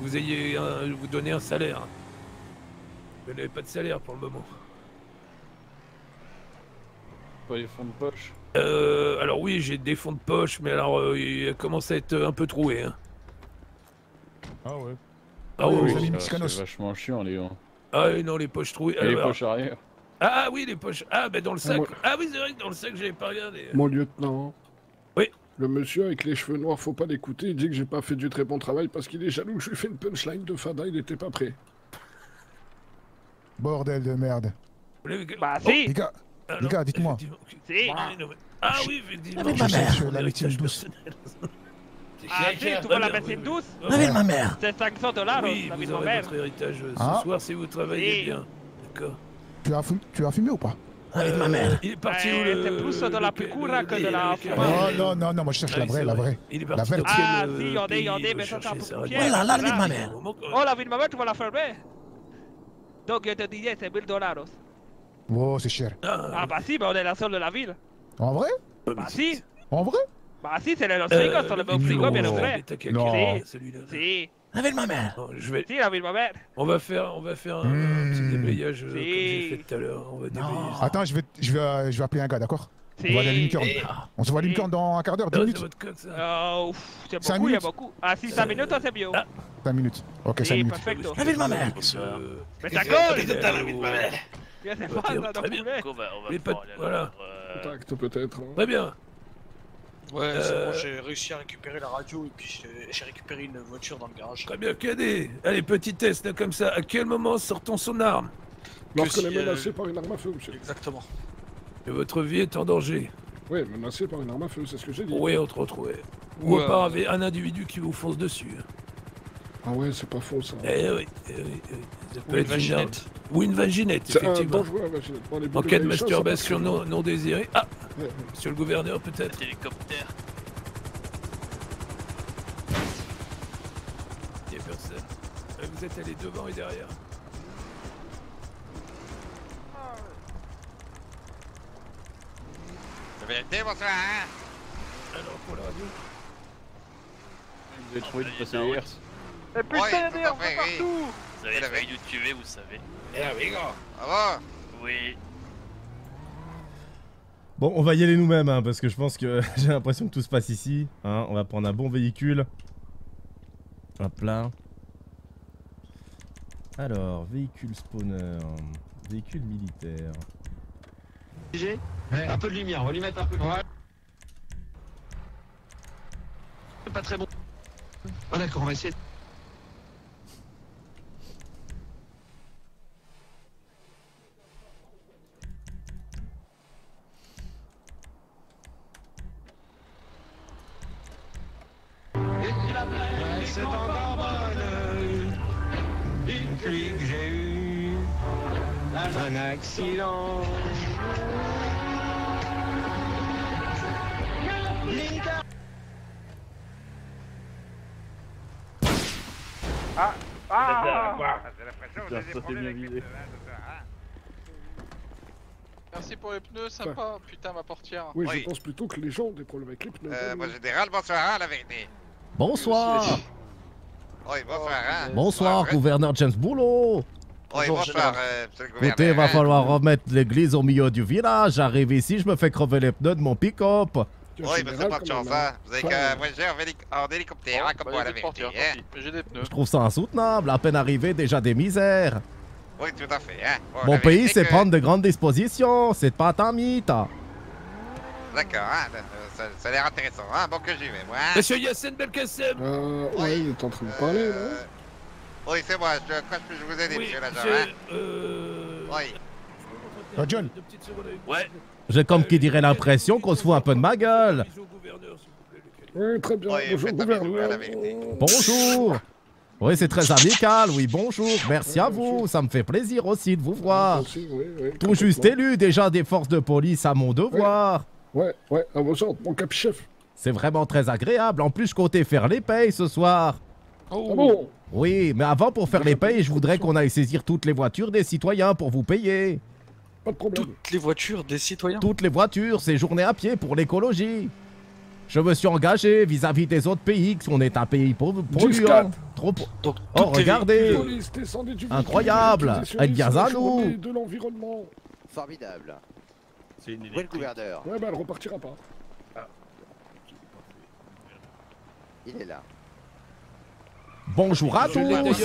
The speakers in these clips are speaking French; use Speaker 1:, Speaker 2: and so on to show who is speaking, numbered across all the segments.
Speaker 1: vous ayez vous donner un salaire. Vous n'avez pas de salaire pour le moment.
Speaker 2: Pas les fonds de poche.
Speaker 1: Alors oui, j'ai des fonds de poche, mais alors il commence à être un peu troué. Hein.
Speaker 3: Ah ouais.
Speaker 1: Ah oui,
Speaker 2: C'est vachement chiant, les gars.
Speaker 1: Ah oui, non, les poches trouées.
Speaker 2: Et les poches arrière.
Speaker 1: Ah oui, les poches. Ah, ben dans le sac. Ah oui, c'est vrai que dans le sac, j'avais pas regardé.
Speaker 4: Mon lieutenant.
Speaker 1: Oui.
Speaker 4: Le monsieur avec les cheveux noirs, faut pas l'écouter. Il dit que j'ai pas fait du très bon travail parce qu'il est jaloux que je lui fais une punchline de fada. Il était pas prêt.
Speaker 3: Bordel de merde.
Speaker 5: Bah si.
Speaker 3: Les gars, dites-moi.
Speaker 5: Si.
Speaker 1: Ah oui, effectivement.
Speaker 3: Avec ma mère. La médecine douce.
Speaker 5: Ah si, tu veux la médecine douce?
Speaker 3: Avec ma mère.
Speaker 5: C'est $500,
Speaker 1: oui,
Speaker 5: la vie
Speaker 1: vous
Speaker 5: de ma
Speaker 1: aurez
Speaker 5: mère.
Speaker 1: votre héritage ce soir si vous travaillez bien. D'accord.
Speaker 3: Tu as fumé ou pas? Avec ma mère.
Speaker 1: Il est parti où le...
Speaker 5: C'est plus de la picura que de la
Speaker 3: Oh non, moi je cherche la vraie,
Speaker 1: Il est
Speaker 3: la
Speaker 1: parti
Speaker 3: vraie.
Speaker 5: Ah si, regardez, mais ça c'est un peu poussière.
Speaker 3: Voilà, la vie de ma mère.
Speaker 5: Oh, la vie de ma mère, tu vas la fermer. Donc je te disais, c'est $1000.
Speaker 3: Oh, c'est cher.
Speaker 5: Ah bah si, bah on est la seule de la ville.
Speaker 3: En vrai?
Speaker 5: Bah si.
Speaker 3: En vrai?
Speaker 5: Bah si, c'est le frigo, sur le frigo bien ouvert.
Speaker 3: Non.
Speaker 5: Si.
Speaker 3: La vie de ma mère.
Speaker 5: Si, la vie de ma mère.
Speaker 1: On va faire un petit déblayage comme j'ai fait tout à l'heure. On va déblayer.
Speaker 3: Attends, je vais appeler un gars, d'accord? On va aller à l'Unicorn. On se voit à l'Unicorn dans un quart d'heure, 10 minutes.
Speaker 5: C'est beaucoup, il y a beaucoup. Ah si, 5 minutes, c'est mieux.
Speaker 3: 5 minutes. Ok, 5 minutes.
Speaker 5: Perfecto.
Speaker 3: La vie de ma mère.
Speaker 5: Mais ta gueule!
Speaker 1: La vie de ma mère.
Speaker 5: Très bien.
Speaker 1: Voilà.
Speaker 4: Contact peut-être.
Speaker 1: Très bien.
Speaker 6: Ouais, c'est bon, j'ai réussi à récupérer la radio et puis j'ai récupéré une voiture dans le garage.
Speaker 1: Très bien, cadet. Allez, petit test là, comme ça. À quel moment sort-on son arme?
Speaker 4: Lorsqu'on est menacé par une arme à feu, monsieur.
Speaker 6: Exactement.
Speaker 1: Et votre vie est en danger.
Speaker 4: Oui, menacé par une arme à feu, c'est ce que j'ai dit.
Speaker 1: Oui, entre autres, ouais. Ou par un individu qui vous fonce dessus.
Speaker 4: Ah ouais, c'est pas faux ça.
Speaker 1: Eh oui. Ça peut être une vaginette. Ou une vaginette,
Speaker 4: c'est
Speaker 1: effectivement.
Speaker 4: Dangereux, la vaginette. Bon,
Speaker 1: en cas de masturbation non désirée. Ah, monsieur le gouverneur, peut-être.
Speaker 7: Hélicoptère.
Speaker 1: Il n'y a personne. Vous êtes allés devant et derrière.
Speaker 7: La vérité, bonsoir.
Speaker 1: Alors, pour la radio.
Speaker 2: Vous avez trouvé de passer les herses.
Speaker 5: Mais putain, il y a des herbes partout.
Speaker 7: Vous avez failli nous tuer, vous savez.
Speaker 1: Eh amigo.
Speaker 7: Ah bon? Oui.
Speaker 8: Bon, on va y aller nous-mêmes, hein, parce que je pense que j'ai l'impression que tout se passe ici. Hein, on va prendre un bon véhicule. Hop là. Alors, véhicule spawner. Véhicule militaire.
Speaker 9: Un peu de lumière, on va lui mettre un peu de lumière. Pas très bon. Ah d'accord, on va essayer. C'est encore bonne. Une pluie que j'ai eue. Un accident.
Speaker 10: Merci pour les pneus, sympa. Putain, ma portière.
Speaker 4: Oui, je pense plutôt que les gens ont des problèmes avec les pneus.
Speaker 7: Moi, général, bonsoir, la vérité.
Speaker 8: Bonsoir.
Speaker 7: Oui, bonsoir, hein.
Speaker 8: Bonsoir, gouverneur James Boulot.
Speaker 7: Oui, bonsoir, monsieur le gouverneur.
Speaker 8: Écoutez, il va falloir remettre l'église au milieu du village. J'arrive ici, je me fais crever les pneus de mon pick-up.
Speaker 7: Oui, mais c'est pas de chance, hein. Vous avez qu'à voyager en hélicoptère, hein, comme moi, la vérité.
Speaker 10: J'ai des pneus.
Speaker 8: Je trouve ça insoutenable. À peine arrivé, déjà des misères.
Speaker 7: Oui, tout à fait, hein.
Speaker 8: Mon pays, c'est prendre de grandes dispositions. C'est pas un mythe.
Speaker 7: D'accord, hein. Ça a l'air intéressant, hein. Bon, que j'y vais, moi.
Speaker 1: Monsieur Yassine Belkacem.
Speaker 4: Ouais, il est en train de parler, là.
Speaker 7: Oui, c'est moi. Quoi je vous aider, monsieur l'agent, hein? Oui.
Speaker 8: John.
Speaker 1: Ouais.
Speaker 8: J'ai comme qui dirait l'impression qu'on se fout un peu de ma gueule.
Speaker 4: Oui, très bien. Bonjour, gouverneur.
Speaker 8: Bonjour. Oui, c'est très amical. Oui, bonjour. Merci à vous. Ça me fait plaisir aussi de vous voir. Tout juste élu déjà des forces de police à mon devoir.
Speaker 4: Ouais, à vos ordres, mon capi-chef.
Speaker 8: C'est vraiment très agréable. En plus, je comptais faire les payes ce soir.
Speaker 4: Oh. Ah bon?
Speaker 8: Oui, mais avant, pour faire les payes, je voudrais qu'on aille saisir toutes les voitures des citoyens pour vous payer.
Speaker 4: Pas de problème.
Speaker 6: Toutes les voitures des citoyens?
Speaker 8: Toutes les voitures, c'est journée à pied pour l'écologie. Je me suis engagé vis-à-vis des autres pays, qu'on est un pays polluant. Trop
Speaker 6: Donc,
Speaker 8: Oh, regardez.
Speaker 4: Police, descendez du
Speaker 8: Incroyable.
Speaker 4: véhicule,
Speaker 8: Elle vient à
Speaker 4: journée
Speaker 8: nous.
Speaker 4: de l'environnement.
Speaker 11: Formidable.
Speaker 2: C'est une
Speaker 11: Où est le gouverneur?
Speaker 4: Ouais, bah elle repartira pas.
Speaker 11: Il est là.
Speaker 8: Bonjour à tous.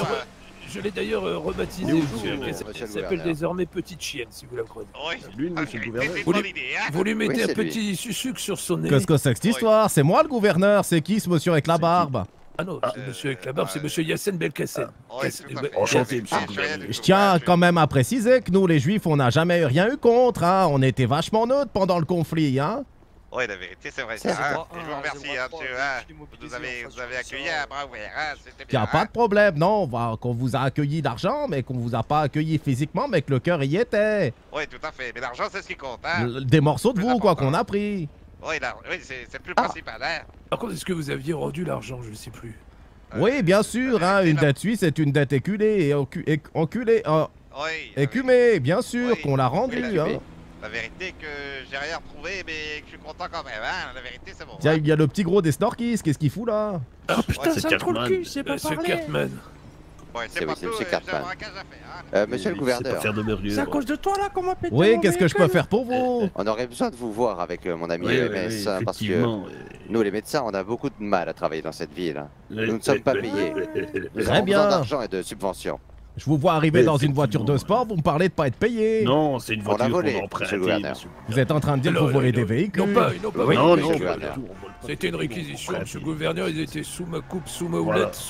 Speaker 1: Je l'ai d'ailleurs rebaptisé. Elle s'appelle désormais Petite Chienne, si vous la croyez.
Speaker 7: Oui.
Speaker 2: Lui, monsieur le gouverneur.
Speaker 1: Vous lui mettez
Speaker 11: Oui,
Speaker 1: un
Speaker 11: c'est lui.
Speaker 1: petit sucre sur son nez.
Speaker 8: Qu'est-ce que c'est que cette histoire? C'est moi le gouverneur, c'est qui ce monsieur avec la barbe?
Speaker 1: Ah non, c'est monsieur avec la barbe, c'est monsieur Yassine Belkacem.
Speaker 7: Oui, tout à fait.
Speaker 2: Enchanté, monsieur le
Speaker 7: Ah,
Speaker 2: gouverneur.
Speaker 8: Je tiens quand même à préciser que nous les juifs on n'a jamais rien eu contre, hein. On était vachement neutres pendant le conflit, hein.
Speaker 7: Oui, la vérité, c'est vrai.
Speaker 11: C'est
Speaker 7: Ça,
Speaker 11: vrai.
Speaker 7: je vous remercie, hein, monsieur. Vous nous avez accueilli à bras ouverts, hein, c'était
Speaker 8: Y
Speaker 7: bien.
Speaker 8: a pas de problème, non, qu'on vous a accueilli d'argent, mais qu'on vous a pas accueilli physiquement, mais que le cœur y était.
Speaker 7: Oui, tout à fait. Mais l'argent, c'est ce qui compte, hein.
Speaker 8: Des morceaux de
Speaker 7: Plus
Speaker 8: vous, quoi,
Speaker 7: important.
Speaker 8: qu'on a pris.
Speaker 7: Oui, c'est le plus principal, hein.
Speaker 1: Par contre, est-ce que vous aviez rendu l'argent? Je ne sais plus.
Speaker 8: Oui, bien sûr, hein, une dette suisse est une dette éculée et enculée,
Speaker 7: Oui.
Speaker 8: écumée, bien sûr,
Speaker 7: Oui.
Speaker 8: qu'on l'a rendue,
Speaker 11: Oui,
Speaker 8: hein.
Speaker 7: La vérité que j'ai rien retrouvé, mais que je suis content quand même, hein. La vérité, c'est bon.
Speaker 8: Tiens, il y a le petit gros des Snorkis, qu'est-ce qu'il fout là?
Speaker 1: Ah putain,
Speaker 2: c'est
Speaker 1: ça me trouve le
Speaker 2: Cartman.
Speaker 1: cul, c'est pas parler. Cartman.
Speaker 7: Ouais,
Speaker 11: C'est
Speaker 7: c'est
Speaker 11: oui,
Speaker 7: pas
Speaker 11: c'est
Speaker 7: tout,
Speaker 11: monsieur
Speaker 7: j'ai
Speaker 11: Cartman.
Speaker 7: un braquage à faire, hein.
Speaker 11: Monsieur le
Speaker 2: C'est
Speaker 11: gouverneur,
Speaker 2: pas faire de merveilleux.
Speaker 12: C'est à cause de toi là qu'on m'a pété.
Speaker 8: Oui,
Speaker 12: mon
Speaker 8: qu'est-ce que je peux
Speaker 12: véhicule.
Speaker 8: faire pour vous?
Speaker 11: on aurait besoin de vous voir avec mon ami
Speaker 2: Oui,
Speaker 11: EMS,
Speaker 2: oui,
Speaker 11: hein, parce que
Speaker 2: effectivement.
Speaker 11: nous les médecins, on a beaucoup de mal à travailler dans cette ville. Hein.
Speaker 2: Oui,
Speaker 11: Nous ne sommes pas
Speaker 2: oui,
Speaker 11: payés. Nous
Speaker 8: Très
Speaker 11: avons
Speaker 8: bien.
Speaker 11: besoin d'argent et de subventions.
Speaker 8: Je vous vois arriver
Speaker 2: Oui,
Speaker 8: dans une voiture de
Speaker 2: effectivement.
Speaker 8: sport, vous me parlez de pas être payé.
Speaker 2: Non, c'est une
Speaker 11: On l'a
Speaker 2: voiture
Speaker 11: volé,
Speaker 2: qu'on a
Speaker 11: monsieur le
Speaker 2: empruntée,
Speaker 11: gouverneur.
Speaker 2: monsieur.
Speaker 8: Vous êtes en train de dire que
Speaker 1: Alors,
Speaker 8: vous volez des
Speaker 1: ils
Speaker 8: véhicules?
Speaker 1: n'ont pas, ils n'ont pas.
Speaker 11: Oui,
Speaker 2: Non,
Speaker 11: monsieur
Speaker 2: non,
Speaker 11: le
Speaker 2: pas
Speaker 11: gouverneur.
Speaker 2: du tout, on vole pas.
Speaker 1: C'était une réquisition,
Speaker 2: Emprunté.
Speaker 1: monsieur le gouverneur, ils étaient sous ma coupe, sous ma
Speaker 2: Voilà.
Speaker 1: houlette, sous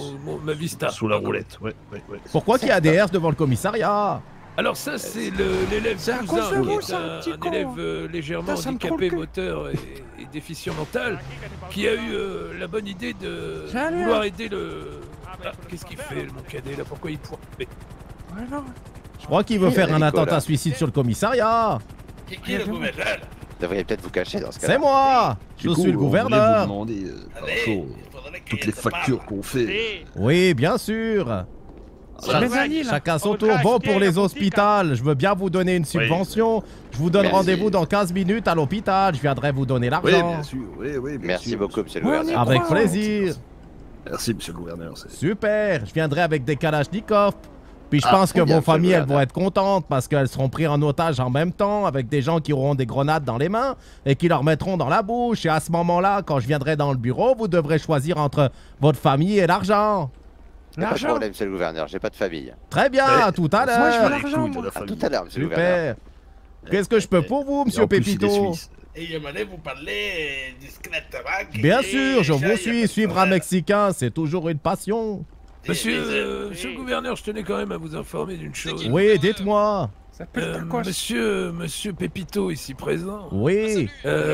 Speaker 1: ma vista.
Speaker 2: Sous la roulette, ouais.
Speaker 8: Pourquoi qu'il y a des herses devant le commissariat?
Speaker 1: Alors ça, c'est l'élève
Speaker 12: C'est à
Speaker 1: cousin,
Speaker 12: cause de vous,
Speaker 1: qui est
Speaker 12: ça,
Speaker 1: un
Speaker 12: petit con.
Speaker 1: élève légèrement
Speaker 12: Putain, ça me trouve
Speaker 1: handicapé
Speaker 12: le cul.
Speaker 1: moteur et déficient mental, qui a eu la bonne idée de
Speaker 12: Salut.
Speaker 1: vouloir aider le... Ah, qu'est-ce qu'il fait, mon cadet, là? Pourquoi il pointe? Mais...
Speaker 12: Ouais, non.
Speaker 8: Je crois qu'il veut
Speaker 11: Oui,
Speaker 8: faire un
Speaker 11: Nicolas.
Speaker 8: attentat suicide sur le commissariat.
Speaker 6: C'est qui le gouverneur?
Speaker 11: Vous devriez peut-être vous cacher dans ce cas-là.
Speaker 8: C'est moi. Je
Speaker 2: Du coup,
Speaker 8: suis le
Speaker 2: on voulait
Speaker 8: gouverneur.
Speaker 2: vous demander, par rapport toutes les factures qu'on fait.
Speaker 8: Oui, bien sûr.
Speaker 12: C'est mes amis là.
Speaker 8: Chacun son
Speaker 5: On
Speaker 8: tour.
Speaker 5: devrait
Speaker 8: Bon,
Speaker 5: acheter
Speaker 8: pour
Speaker 5: la
Speaker 8: les
Speaker 5: boutique,
Speaker 8: hospitals, je veux bien vous donner une subvention. Je vous donne
Speaker 11: Merci.
Speaker 8: rendez-vous dans 15 minutes à l'hôpital. Je viendrai vous donner
Speaker 2: Oui,
Speaker 8: l'argent.
Speaker 2: bien sûr, oui, bien
Speaker 11: Merci
Speaker 2: sûr.
Speaker 11: beaucoup, monsieur le
Speaker 12: Ouais,
Speaker 11: gouverneur.
Speaker 8: Avec
Speaker 12: crois,
Speaker 8: plaisir.
Speaker 2: Merci, monsieur le gouverneur.
Speaker 8: Super. Je viendrai avec des Kalachnikov. Puis je
Speaker 11: Ah,
Speaker 8: pense que
Speaker 11: très bien,
Speaker 8: vos
Speaker 11: monsieur le
Speaker 8: familles, elles vont
Speaker 11: gouverneur.
Speaker 8: être contentes parce qu'elles seront prises en otage en même temps avec des gens qui auront des grenades dans les mains et qui leur mettront dans la bouche. Et à ce moment-là, quand je viendrai dans le bureau, vous devrez choisir entre votre famille et l'argent.
Speaker 11: Pas de
Speaker 12: L'argent.
Speaker 11: problème, monsieur le gouverneur, j'ai pas de famille.
Speaker 8: Très bien, à tout à
Speaker 12: Moi, je veux
Speaker 8: l'heure.
Speaker 12: l'argent, moi.
Speaker 11: À tout à l'heure, monsieur le gouverneur.
Speaker 8: Super. Qu'est-ce que je peux pour vous, monsieur Pépito?
Speaker 6: Et j'aimerais vous parler discrètement.
Speaker 8: Bien sûr, je vous suis. Suivre un Mexicain, c'est toujours une passion.
Speaker 1: Monsieur le gouverneur, je tenais quand même à vous informer d'une chose.
Speaker 8: Oui, dites-moi.
Speaker 12: Ça pète ta quoi?
Speaker 1: Monsieur Pépito, ici présent.
Speaker 8: Oui.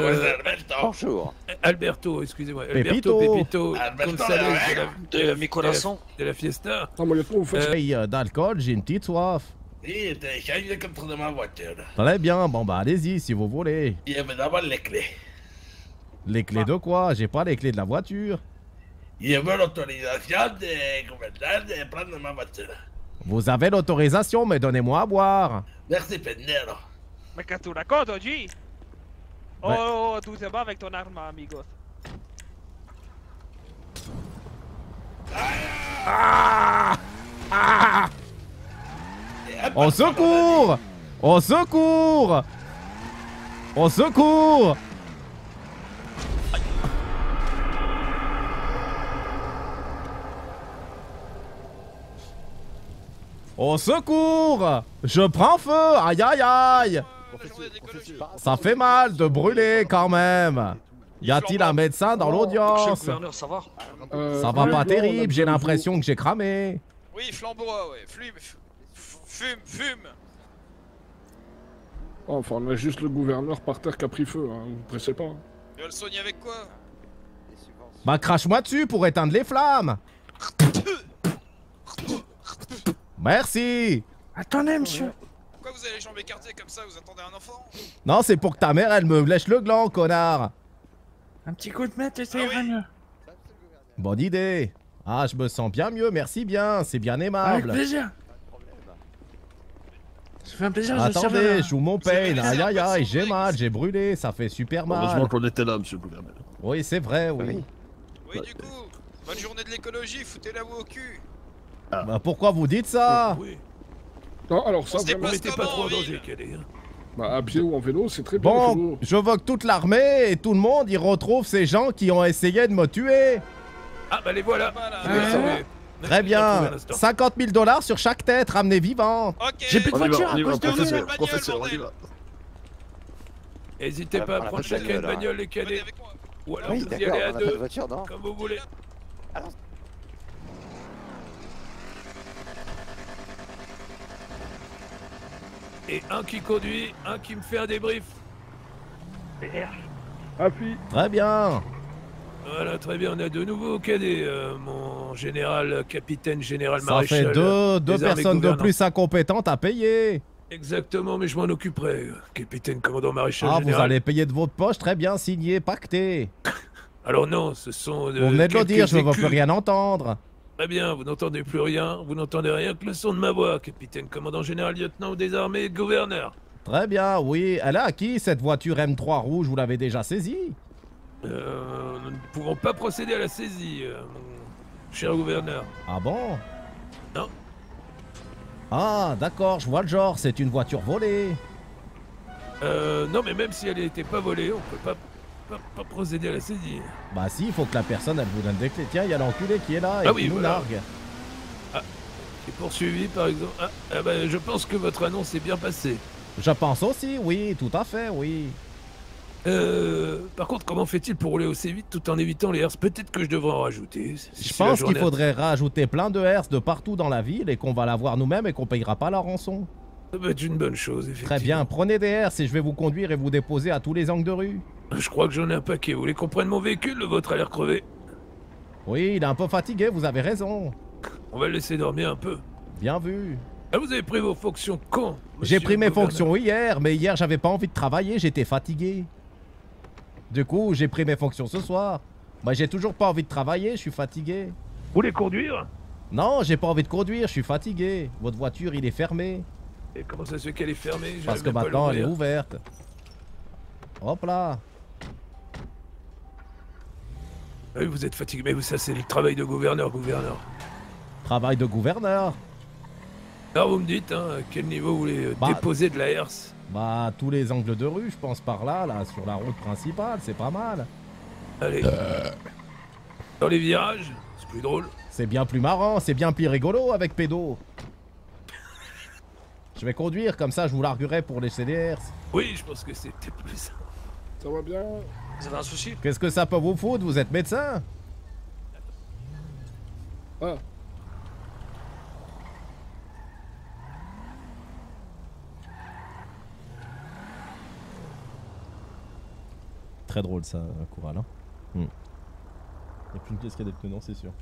Speaker 11: Bonjour.
Speaker 1: Alberto, excusez-moi.
Speaker 8: Pépito.
Speaker 1: Alberto Pépito
Speaker 6: Alberto,
Speaker 1: González
Speaker 6: de mi corazon.
Speaker 1: de la Fiesta.
Speaker 4: Non, mais honnêtement, vous faites...
Speaker 8: D'alcool, j'ai une petite soif.
Speaker 6: Oui, j'ai eu le contrôle de ma voiture.
Speaker 8: Très bien, bon bah allez-y si vous voulez.
Speaker 6: Il y avait d'abord les clés.
Speaker 8: Les clés de quoi? J'ai pas les clés de la voiture.
Speaker 6: Il y avait l'autorisation du gouverneur de prendre ma voiture.
Speaker 8: Vous avez l'autorisation, mais donnez-moi à boire.
Speaker 6: Merci, Pendero.
Speaker 5: Mais qu'est-ce que tu racontes, Oji?
Speaker 8: Ouais.
Speaker 5: Oh, tout se va avec ton arme, amigos.
Speaker 8: Au secours! Au secours! Au secours! Au secours! Je prends feu! Aïe aïe aïe! Ça fait mal de brûler quand même! Y a-t-il un médecin dans l'audience?
Speaker 6: ça va?
Speaker 8: Ça va pas terrible, j'ai l'impression que j'ai cramé.
Speaker 10: Oui, flambois, ouais. Fume.
Speaker 4: Enfin, on a juste le gouverneur par terre qui a pris feu, hein. Vous pressez pas. Hein.
Speaker 10: Tu vas le soigner avec quoi?
Speaker 8: Bah crache-moi dessus pour éteindre les flammes! Merci!
Speaker 12: Attendez, monsieur.
Speaker 10: Pourquoi vous avez les jambes écartées comme ça? Vous attendez un enfant?
Speaker 8: Non, c'est pour que ta mère, elle me lèche le gland, connard!
Speaker 12: Un petit coup de maître et ça ira mieux.
Speaker 8: Bonne idée! Ah, je me sens bien mieux, merci bien, c'est bien
Speaker 12: Avec
Speaker 8: aimable.
Speaker 12: plaisir. Ça fait un plaisir de servir
Speaker 8: Attendez,
Speaker 12: la-
Speaker 8: je joue mon pain, aïe aïe aïe, j'ai mal, j'ai brûlé, ça fait super mal.
Speaker 2: Heureusement qu'on était là, monsieur le gouverneur.
Speaker 8: Oui, c'est vrai, oui.
Speaker 6: Oui, du coup, bonne journée de l'écologie, foutez-la-vous au cul.
Speaker 8: Bah pourquoi vous dites ça?
Speaker 1: Oui.
Speaker 4: Non, alors ça,
Speaker 6: On
Speaker 4: vraiment...
Speaker 1: Mettez pas trop en danger, Cadet. Hein.
Speaker 4: Bah, à pied ou en vélo, c'est très bien.
Speaker 8: Bon, je veux que toute l'armée et tout le monde y retrouve ces gens qui ont essayé de me tuer.
Speaker 1: Ah bah les voilà.
Speaker 8: Très bien. 50 000 $ sur chaque tête, ramenez vivante.
Speaker 12: J'ai plus de voiture à cause de
Speaker 2: professeur,
Speaker 12: vous.
Speaker 2: professeur, on y va.
Speaker 1: N'hésitez pas à prendre chacun une bagnole, les cadets. Ou alors
Speaker 11: Oui,
Speaker 1: vous y
Speaker 11: d'accord,
Speaker 1: allez à
Speaker 11: on a pas de
Speaker 1: deux,
Speaker 11: voiture, non?
Speaker 1: comme vous voulez.
Speaker 11: Alors...
Speaker 1: Et un qui conduit, un qui me fait un débrief.
Speaker 4: Appuie.
Speaker 8: Très bien.
Speaker 1: Voilà, très bien, on a de nouveaux cadets, mon général, capitaine, général
Speaker 8: Ça
Speaker 1: maréchal.
Speaker 8: fait deux personnes de plus incompétentes à payer.
Speaker 1: Exactement, mais je m'en occuperai, capitaine, commandant maréchal
Speaker 8: Ah,
Speaker 1: général.
Speaker 8: vous allez payer de votre poche, très bien, signé, pacté.
Speaker 1: Alors non, ce sont...
Speaker 8: Vous venez de le
Speaker 1: quelques
Speaker 8: dire, je ne veux
Speaker 1: écus.
Speaker 8: plus rien entendre.
Speaker 1: Très bien, vous n'entendez plus rien, vous n'entendez rien que le son de ma voix, capitaine, commandant général, lieutenant des armées, gouverneur.
Speaker 8: Très bien, oui. Elle est à qui, cette voiture M3 rouge? Vous l'avez déjà saisie?
Speaker 1: Nous ne pouvons pas procéder à la saisie, mon cher gouverneur.
Speaker 8: Ah bon?
Speaker 1: Non.
Speaker 8: Ah, d'accord, je vois le genre, c'est une voiture volée.
Speaker 1: Non, mais même si elle n'était pas volée, on peut pas procéder à la saisie.
Speaker 8: Bah si, il faut que la personne, elle vous donne des clés. Tiens, il y a l'enculé qui est là et
Speaker 1: Ah
Speaker 8: qui
Speaker 1: oui,
Speaker 8: nous
Speaker 1: voilà.
Speaker 8: nargue.
Speaker 1: Ah, qui est poursuivi, par exemple. Ah bah, je pense que votre annonce est bien passée.
Speaker 8: Je pense aussi, oui, tout à fait, oui.
Speaker 1: Par contre, comment fait-il pour rouler aussi vite tout en évitant les herses? Peut-être que je devrais en rajouter.
Speaker 8: Je pense qu'il faudrait rajouter plein de herses de partout dans la ville et qu'on va l'avoir nous-mêmes et qu'on payera pas la rançon.
Speaker 1: Ça peut être une bonne chose, effectivement.
Speaker 8: Très bien, prenez des herses et je vais vous conduire et vous déposer à tous les angles de rue.
Speaker 1: Je crois que j'en ai un paquet. Vous voulez qu'on prenne mon véhicule? Le vôtre a l'air crevé.
Speaker 8: Oui, il est un peu fatigué, vous avez raison.
Speaker 1: On va le laisser dormir un peu.
Speaker 8: Bien vu.
Speaker 1: Ah, vous avez pris vos fonctions quand?
Speaker 8: J'ai pris mes fonctions hier, mais hier j'avais pas envie de travailler, j'étais fatigué. Du coup, j'ai pris mes fonctions ce soir. Bah, j'ai toujours pas envie de travailler, je suis fatigué.
Speaker 1: Vous voulez conduire?
Speaker 8: Non, j'ai pas envie de conduire, je suis fatigué. Votre voiture, il est fermé.
Speaker 1: Et comment ça se fait qu'elle est fermée?
Speaker 8: Parce que
Speaker 1: J'arrive même pas à
Speaker 8: maintenant, elle est
Speaker 1: l'ouvrir.
Speaker 8: ouverte. Hop là.
Speaker 1: Ah oui, vous êtes fatigué, mais ça c'est le travail de gouverneur.
Speaker 8: Travail de gouverneur.
Speaker 1: Alors vous me dites, hein, à quel niveau vous voulez déposer de la herse?
Speaker 8: Bah, tous les angles de rue, je pense par là, sur la route principale, c'est pas mal.
Speaker 1: Allez. Dans les virages, c'est plus drôle.
Speaker 8: C'est bien plus marrant, c'est bien plus rigolo avec pédo. Je vais conduire, comme ça je vous larguerai pour les CDR.
Speaker 1: Oui, je pense que c'est peut-être plus ça.
Speaker 4: Ça va bien?
Speaker 6: Vous avez un souci?
Speaker 8: Qu'est-ce que ça peut vous foutre? Vous êtes médecin?
Speaker 4: Ah.
Speaker 8: Très drôle ça, Coural. Hein. Il n'y a plus une pièce cadette que non, c'est sûr.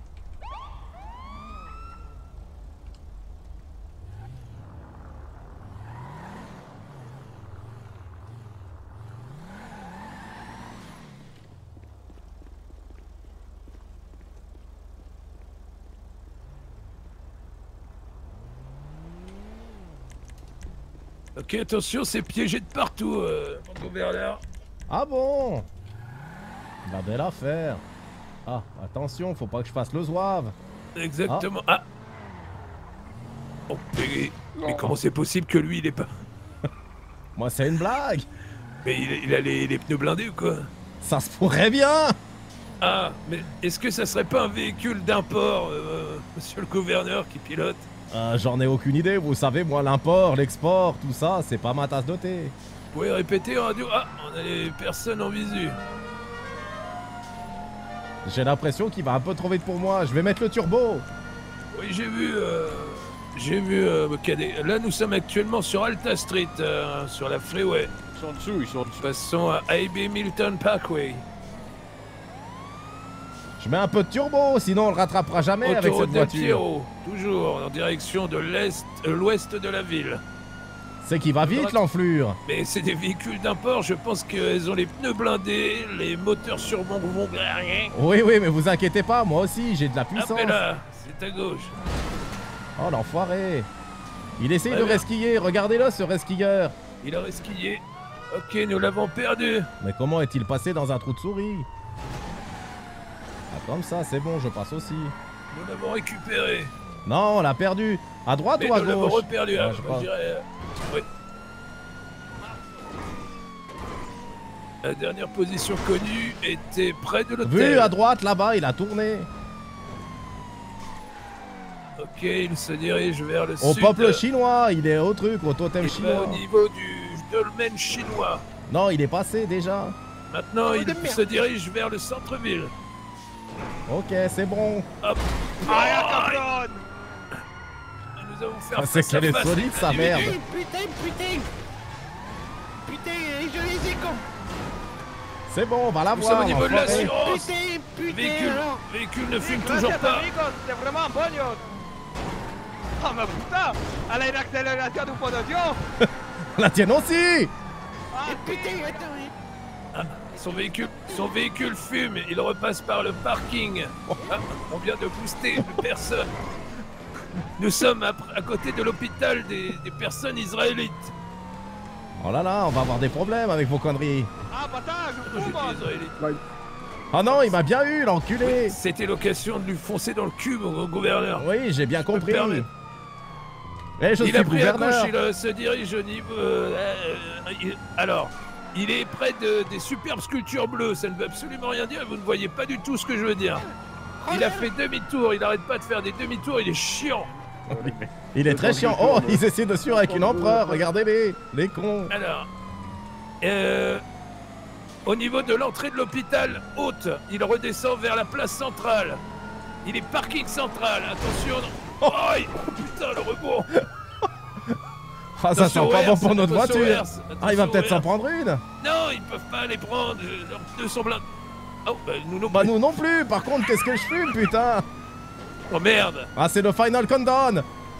Speaker 1: Ok, attention, c'est piégé de partout, mon gouverneur.
Speaker 8: Ah bon? La belle affaire. Ah, attention, faut pas que je fasse le zouave.
Speaker 1: Exactement. Ah. Oh, mais comment c'est possible que lui, il est pas...
Speaker 8: Moi, c'est une blague.
Speaker 1: Mais il a les pneus blindés ou quoi?
Speaker 8: Ça se pourrait bien.
Speaker 1: Ah, mais est-ce que ça serait pas un véhicule d'import, monsieur le gouverneur, qui pilote?
Speaker 8: J'en ai aucune idée, vous savez, moi, l'import, l'export, tout ça, c'est pas ma tasse de thé.
Speaker 1: Vous pouvez répéter en radio? Ah, on a les personnes en visu.
Speaker 8: J'ai l'impression qu'il va un peu trop vite pour moi, je vais mettre le turbo.
Speaker 1: Oui, j'ai vu, cadet. Là, nous sommes actuellement sur Alta Street, sur la freeway.
Speaker 2: Ils sont en dessous, ils sont en dessous.
Speaker 1: Passons à A.B. Milton Parkway.
Speaker 8: Je mets un peu de turbo, sinon on le rattrapera jamais avec cette
Speaker 1: Autoroute del
Speaker 8: voiture.
Speaker 1: Piero, toujours en direction de l'ouest de la ville.
Speaker 8: C'est qu'il va vite, l'enflure.
Speaker 1: Mais c'est des véhicules d'import, je pense qu'elles ont les pneus blindés, les moteurs sur mon vont rien.
Speaker 8: Oui, oui, mais vous inquiétez pas, moi aussi, j'ai de la puissance.
Speaker 1: Après là, c'est à gauche.
Speaker 8: Oh, l'enfoiré. Il essaye
Speaker 1: Ouais,
Speaker 8: de
Speaker 1: bien.
Speaker 8: resquiller, regardez-le, ce resquilleur.
Speaker 1: Il a resquillé. Ok, nous l'avons perdu.
Speaker 8: Mais comment est-il passé dans un trou de souris? Comme ça, c'est bon, je passe aussi.
Speaker 1: Nous l'avons récupéré.
Speaker 8: Non, on l'a perdu. À droite ou à
Speaker 1: nous l'avons
Speaker 8: gauche?
Speaker 1: reperdu, hein, je dirais. Oui. La dernière position connue était près de l'hôtel.
Speaker 8: Vu à droite, là-bas, il a tourné.
Speaker 1: Ok, il se dirige vers le
Speaker 8: Au
Speaker 1: sud.
Speaker 8: peuple chinois, il est au truc, au totem
Speaker 1: Il va
Speaker 8: chinois.
Speaker 1: au niveau du dolmen chinois.
Speaker 8: Non, il est passé déjà.
Speaker 1: Maintenant, il se dirige vers le centre-ville.
Speaker 8: Ok, c'est bon.
Speaker 1: Hop.
Speaker 5: Aïe,
Speaker 1: Nous avons fait
Speaker 8: Ah, c'est qu'elle est solide, sa merde.
Speaker 12: Putain, je les ai con.
Speaker 8: C'est bon, on va la
Speaker 1: Nous
Speaker 8: voir.
Speaker 1: sommes au niveau de
Speaker 8: enfoiré.
Speaker 1: l'assurance.
Speaker 12: Putain, alors.
Speaker 1: Véhicule ne fume
Speaker 5: Gracias,
Speaker 1: toujours pas.
Speaker 5: amigos, c'est vraiment bon, yo. Oh, mais putain, elle a une accélération du fond de Dieu.
Speaker 8: La tienne aussi.
Speaker 5: Ah,
Speaker 12: Putain, attends.
Speaker 1: Son véhicule fume, il repasse par le parking. Ah, on vient de booster une personne. Nous sommes à côté de l'hôpital des personnes israélites.
Speaker 8: Oh là là, on va avoir des problèmes avec vos conneries.
Speaker 5: Ah, bâtard, je
Speaker 1: J'étais
Speaker 5: fous,
Speaker 1: israélite.
Speaker 8: Oh non, il m'a bien eu, l'enculé.
Speaker 1: C'était l'occasion de lui foncer dans le cul, mon gouverneur.
Speaker 8: Oui, j'ai bien compris.
Speaker 1: permets.
Speaker 8: Eh, je
Speaker 1: Il
Speaker 8: suis
Speaker 1: a pris à
Speaker 8: gouverneur.
Speaker 1: gauche, il se dirige au niveau... alors, il est près des superbes sculptures bleues, ça ne veut absolument rien dire, vous ne voyez pas du tout ce que je veux dire. Il a fait demi-tour, il n'arrête pas de faire des demi-tours, il est chiant.
Speaker 8: Il est très chiant. Oh, ils essaient de suivre avec une empereur, regardez-les, les cons.
Speaker 1: Alors, au niveau de l'entrée de l'hôpital haute, il redescend vers la place centrale. Il est parking central, attention. Oh, putain, le rebond.
Speaker 8: Ah, ça sent pas bon pour notre
Speaker 1: Attention
Speaker 8: voiture.
Speaker 1: Hertz,
Speaker 8: Ah, il va
Speaker 1: attention
Speaker 8: peut-être s'en
Speaker 1: Hertz.
Speaker 8: prendre une.
Speaker 1: Non, ils peuvent pas les prendre, leurs pneus sont blindés. Oh, bah nous non
Speaker 8: Bah
Speaker 1: plus.
Speaker 8: nous non plus, par contre, qu'est-ce que je fume, putain?
Speaker 1: Oh merde.
Speaker 8: Ah, c'est le final countdown.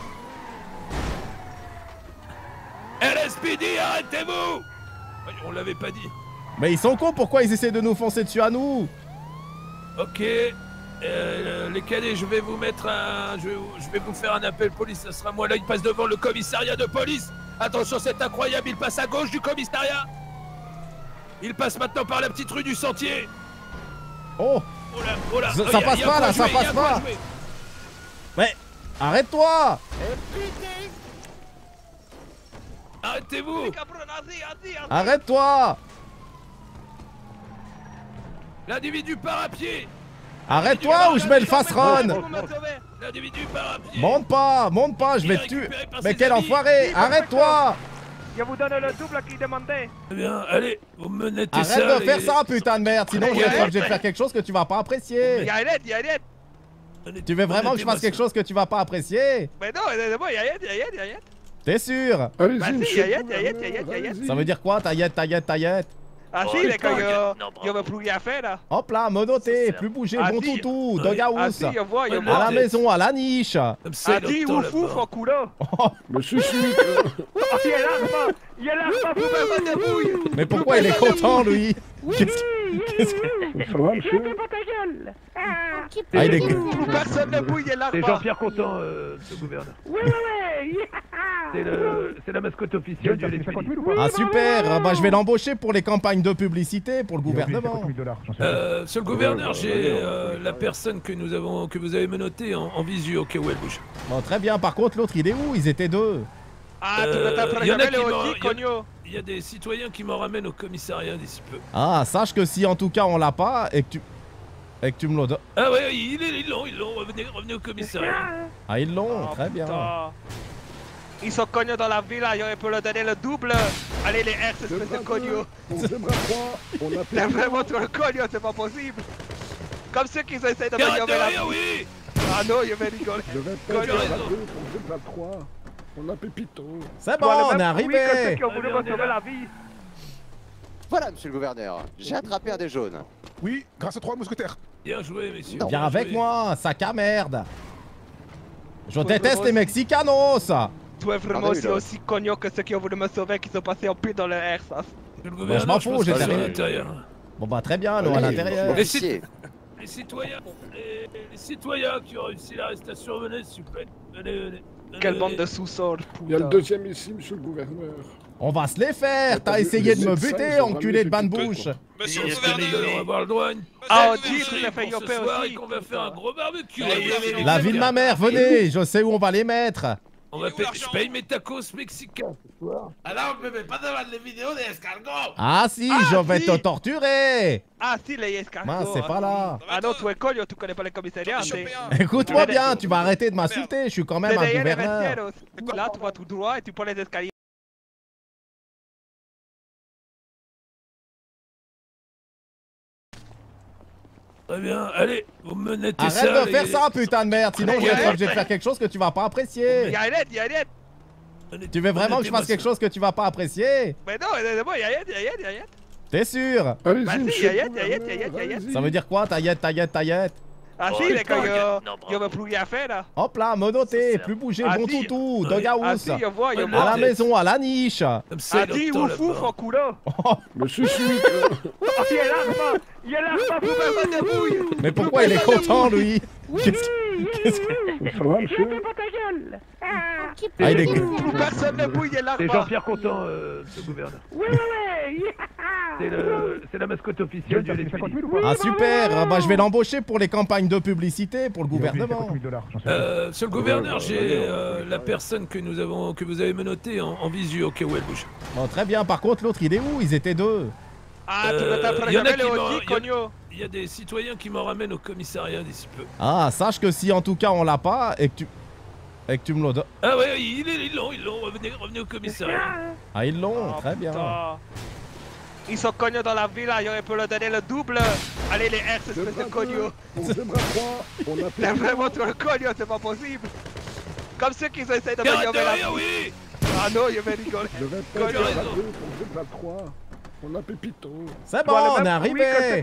Speaker 1: LSPD, arrêtez-vous. On l'avait pas dit.
Speaker 8: Mais ils sont cons, pourquoi ils essaient de nous foncer dessus à nous?
Speaker 1: Ok, les cadets, je vais vous mettre un... Je vais vous faire un appel police, ça sera moi là, il passe devant le commissariat de police. Attention, c'est incroyable, il passe à gauche du commissariat. Il passe maintenant par la petite rue du Sentier.
Speaker 8: Oh,
Speaker 1: Oh là, oh là.
Speaker 8: Ça passe pas, là, ça passe pas. Mais arrête-toi.
Speaker 1: Arrêtez-vous.
Speaker 8: Arrête-toi.
Speaker 1: L'individu part à pied.
Speaker 8: Arrête-toi ou je mets le fast run.
Speaker 1: L'individu part à pied.
Speaker 8: Monte pas, je vais te tuer. Mais quel enfoiré. Arrête-toi.
Speaker 5: Je vous donne le double qu'il demandait.
Speaker 1: Très bien, allez, vous menez ça.
Speaker 8: Arrête de faire ça, putain de merde, sinon je vais être obligé de faire quelque chose que tu vas pas apprécier.
Speaker 5: Yayet.
Speaker 8: Tu veux vraiment que je fasse quelque chose que tu vas pas apprécier?
Speaker 5: Mais non, aidez-moi, Yayet.
Speaker 8: T'es sûr?
Speaker 4: Allez-y,
Speaker 5: Vas-y,
Speaker 4: monsieur.
Speaker 5: Yayet.
Speaker 8: Ça veut dire quoi, taillette?
Speaker 5: Ah
Speaker 1: Oh,
Speaker 5: si, mais quand
Speaker 1: putain,
Speaker 5: il y a plus rien à faire là.
Speaker 8: Hop là, monoté, plus bouger,
Speaker 5: Ah,
Speaker 8: bon
Speaker 5: si.
Speaker 8: toutou,
Speaker 1: Ouais.
Speaker 8: doghouse.
Speaker 5: Ah si, je vois,
Speaker 8: À la maison, à la niche.
Speaker 5: Ah si, vous fou, faut couler.
Speaker 4: Monsieur Suc,
Speaker 5: Il est là, pas pour me battre de bouille.
Speaker 8: Mais pourquoi il est content, lui?
Speaker 4: ça va, monsieur?
Speaker 8: Ah, il est...
Speaker 5: Personne ne bouille, il est là.
Speaker 1: C'est Jean-Pierre Content, ce gouverneur. C'est la mascotte officielle du LSPD.
Speaker 8: Ah super, bah je vais l'embaucher pour les campagnes de publicité pour le gouvernement.
Speaker 1: Monsieur le gouverneur, j'ai la personne que vous avez menottée en visu au cas où elle bouge.
Speaker 8: Bon, très bien, par contre l'autre il est où? Ils étaient deux.
Speaker 5: Ah, tu veux
Speaker 1: il y en a
Speaker 5: t'apprendre
Speaker 1: qui
Speaker 5: le
Speaker 1: m'ont-
Speaker 5: hockey, cogno.
Speaker 1: Il y a des citoyens qui m'en ramènent au commissariat d'ici peu.
Speaker 8: Ah, sache que si en tout cas on l'a pas et que tu me le donnes.
Speaker 1: Ah ouais, ils l'ont, revenez au commissariat.
Speaker 8: Ah, ils l'ont, très bien.
Speaker 5: Putain. Ils sont cognés dans la ville, là, on peut leur donner le double. Allez, les R, c'est espèce de cogno.
Speaker 4: On se bras droit, on a
Speaker 5: T'es vraiment sur le cogno, c'est pas possible. Comme ceux qui essaient de
Speaker 1: Arrête de
Speaker 5: la
Speaker 1: rire, oui.
Speaker 5: Ah non, il va rigoler.
Speaker 4: Je vais
Speaker 1: Cogno,
Speaker 4: perdre
Speaker 1: raison.
Speaker 4: la 2, on se bras 3. On a Pépito.
Speaker 8: C'est bon, on est arrivé.
Speaker 5: Ceux qui ont voulu
Speaker 1: Ah, mais on est
Speaker 5: sauver
Speaker 1: là.
Speaker 5: la vie.
Speaker 11: Voilà, monsieur le gouverneur, j'ai attrapé un des jaunes.
Speaker 3: Oui, grâce aux 3 mousquetaires.
Speaker 1: Bien joué, messieurs.
Speaker 8: Viens
Speaker 1: bien
Speaker 8: avec
Speaker 1: joué.
Speaker 8: moi, sac à merde. Je déteste les Mexicanos.
Speaker 5: Tu es vraiment aussi cogno que ceux qui ont voulu me sauver, qui sont passés en pile dans le R, ça.
Speaker 1: Monsieur le
Speaker 8: Bah, je m'en
Speaker 1: gouverneur,
Speaker 8: fous,
Speaker 1: pense
Speaker 8: j'ai
Speaker 1: que c'est à
Speaker 8: terminé.
Speaker 1: l'intérieur.
Speaker 8: Bon bah très bien, nous à l'intérieur.
Speaker 1: Mais si- les citoyens qui ont réussi l'arrestation, venez s'il vous plaît. Venez.
Speaker 5: Quelle bande de sous-sols,
Speaker 4: Il y a le deuxième ici, monsieur le gouverneur.
Speaker 8: On va se les faire. T'as essayé de me buter, enculé de bonne bouche.
Speaker 7: Monsieur le gouverneur.
Speaker 1: On va avoir le droit à une
Speaker 5: Ah, on dit que ça fait
Speaker 1: pour ce
Speaker 5: yopper
Speaker 1: soir
Speaker 5: aussi.
Speaker 1: et qu'on va faire un gros barbecue.
Speaker 8: La vie de ma mère, venez. Je sais où on va les mettre.
Speaker 1: Je paye mes tacos mexicains ce soir.
Speaker 9: Alors, mais pas devant les vidéos des escargots.
Speaker 8: Ah si, je vais te torturer.
Speaker 5: Ah si, les escargots.
Speaker 8: Mince, c'est pas là.
Speaker 5: Ah non, tu es cognio, tu connais pas les commissariats.
Speaker 8: Écoute-moi bien, tu vas arrêter de m'insulter. Je suis quand même un gouverneur.
Speaker 5: Là, tu vas tout droit et tu prends les escaliers.
Speaker 1: Très bien, allez, vous me mettez ça.
Speaker 8: Arrête de faire ça, putain de merde, sinon je vais être obligé de faire quelque chose que tu vas pas apprécier.
Speaker 5: Y'a l'aide, y'a l'aide.
Speaker 8: Tu veux vraiment que je fasse quelque chose que tu vas pas apprécier?
Speaker 5: Mais non, y'a l'aide.
Speaker 8: T'es sûr?
Speaker 5: Bah si, y'a l'aide.
Speaker 8: Ça veut dire quoi, taillette?
Speaker 5: Ah si, mais quand il y a plus rien à faire là.
Speaker 8: Hop là, monoté, plus bouger, bon toutou, doghouse.
Speaker 5: Ah si, je vois.
Speaker 8: À la maison, à la niche.
Speaker 5: Ah si, oufou, faut couler.
Speaker 4: Monsieur Suite.
Speaker 5: Il est là, pas pour personne de bouille.
Speaker 8: Mais pourquoi il est content, lui?
Speaker 4: Ça va, monsieur?
Speaker 8: Ah, il est...
Speaker 5: Personne ne bouille, il est là.
Speaker 1: C'est Jean-Pierre Content, ce gouverneur. C'est la mascotte officielle du LSPD.
Speaker 8: Ah super, bah je vais l'embaucher pour les campagnes de publicité pour le gouvernement.
Speaker 1: Monsieur le gouverneur, j'ai la personne que vous avez menotée en visu au cas où elle bouge.
Speaker 8: Bon, très bien, par contre l'autre il est où? Ils étaient deux.
Speaker 5: Ah, tu veux t'apprendre le aussi, cogno.
Speaker 1: Il y a des citoyens qui m'en ramènent au commissariat d'ici peu.
Speaker 8: Ah, sache que si en tout cas on l'a pas et que tu me le donnes.
Speaker 1: Ah ouais, ils l'ont, revenez au commissariat.
Speaker 8: Ah ils l'ont, très bien.
Speaker 5: Ils sont cognés dans la ville, là, il aurait pu leur donner le double. Allez les R, c'est spécial cogno. T'es vraiment trop le cogno, c'est pas possible. Comme ceux qui essayent de me gommer la vie.
Speaker 1: Oui.
Speaker 5: Ah non, il va rigoler.
Speaker 4: Je vais pas dire la rue, on fait 3. On a Pépito.
Speaker 8: C'est bon, on est arrivé.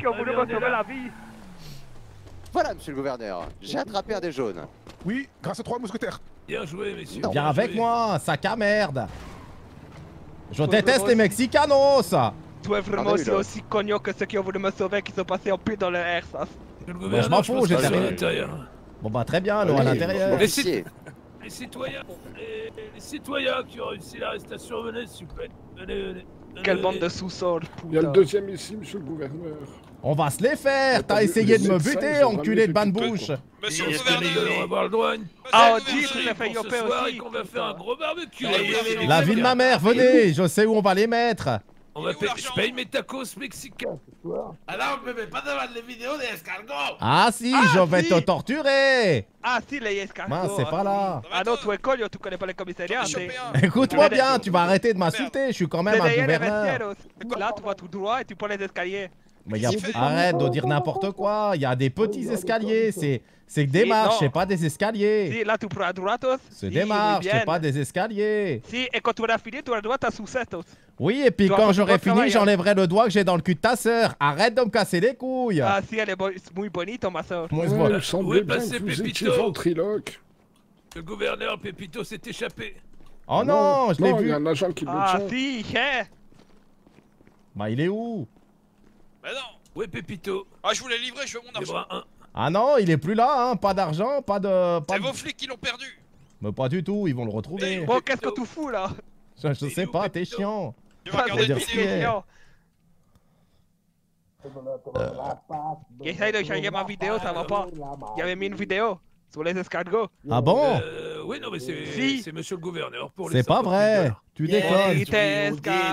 Speaker 11: Voilà, monsieur le gouverneur, j'ai attrapé un des jaunes.
Speaker 3: Oui, grâce aux 3 mousquetaires.
Speaker 1: Bien joué, messieurs.
Speaker 8: Viens avec moi, sac à merde. Je déteste les Mexicanos.
Speaker 5: Tu es vraiment aussi cogno que ceux qui ont voulu me sauver, qui sont passés en pile dans le R, ça.
Speaker 8: Bah, je m'en fous, j'étais à l'intérieur. Bon bah très bien, allons à l'intérieur.
Speaker 1: Les citoyens qui ont réussi l'arrestation, venez s'il vous plaît. Venez.
Speaker 5: Quelle bande de sous-sols.
Speaker 4: Il y a le deuxième ici, monsieur le gouverneur.
Speaker 8: On va se les faire. T'as essayé de me buter, enculé de bonne bouche.
Speaker 7: Monsieur le gouverneur.
Speaker 1: On va avoir le droit à une...
Speaker 5: Ah, on dit que ça fait
Speaker 1: pour ce soir et qu'on va faire un gros barbecue.
Speaker 8: La vie de ma mère, venez, je sais où on va les mettre.
Speaker 1: Je paye mes tacos mexicains ce soir.
Speaker 9: Alors, mais pas devant les vidéos des escargots.
Speaker 8: Ah si, je vais te torturer.
Speaker 5: Ah si, les escargots.
Speaker 8: Mince, c'est pas là.
Speaker 5: Ah non, tu es cogno, tu connais pas les commissariats.
Speaker 8: Écoute-moi bien, tu vas arrêter de m'insulter, je suis quand même un gouverneur.
Speaker 5: Là, tu vas tout droit et tu prends les escaliers.
Speaker 8: Mais arrête de dire n'importe quoi, il y a des petits escaliers, c'est des marches, c'est pas des escaliers.
Speaker 5: Si, là tu prends à droite.
Speaker 8: C'est des marches, c'est pas des escaliers.
Speaker 5: Si, et quand tu auras fini, tu auras droite à sous-7.
Speaker 8: Oui, et puis quand j'aurai fini, j'enlèverai le doigt que j'ai dans le cul de ta sœur. Arrête de me casser les couilles.
Speaker 5: Ah si, elle est muy bonita, ma sœur.
Speaker 4: Il me semblait bien que vous étiez ventriloque.
Speaker 1: Le gouverneur Pépito s'est échappé.
Speaker 8: Oh non, je l'ai vu.
Speaker 4: Il y a un agent qui le tient.
Speaker 5: Ah si,
Speaker 8: Bah il est où?
Speaker 7: Bah non.
Speaker 1: Où est Pépito?
Speaker 7: Ah, je voulais livrer, je veux mon argent.
Speaker 8: Ah non, il est plus là, hein. Pas d'argent, pas de...
Speaker 7: C'est vos flics qui l'ont perdu.
Speaker 8: Mais pas du tout, ils vont le retrouver.
Speaker 5: Bon, qu'est-ce que tu fous là?
Speaker 8: Je sais pas, t'es chiant.
Speaker 7: Tu vas regarder une vidéo.
Speaker 5: Essaye de charger ma vidéo, ça va pas. J'avais mis une vidéo sur les escargots.
Speaker 8: Ah bon?
Speaker 1: Oui, non, mais c'est monsieur le gouverneur pour les...
Speaker 8: C'est pas vrai. Tu déconnes.
Speaker 1: C'est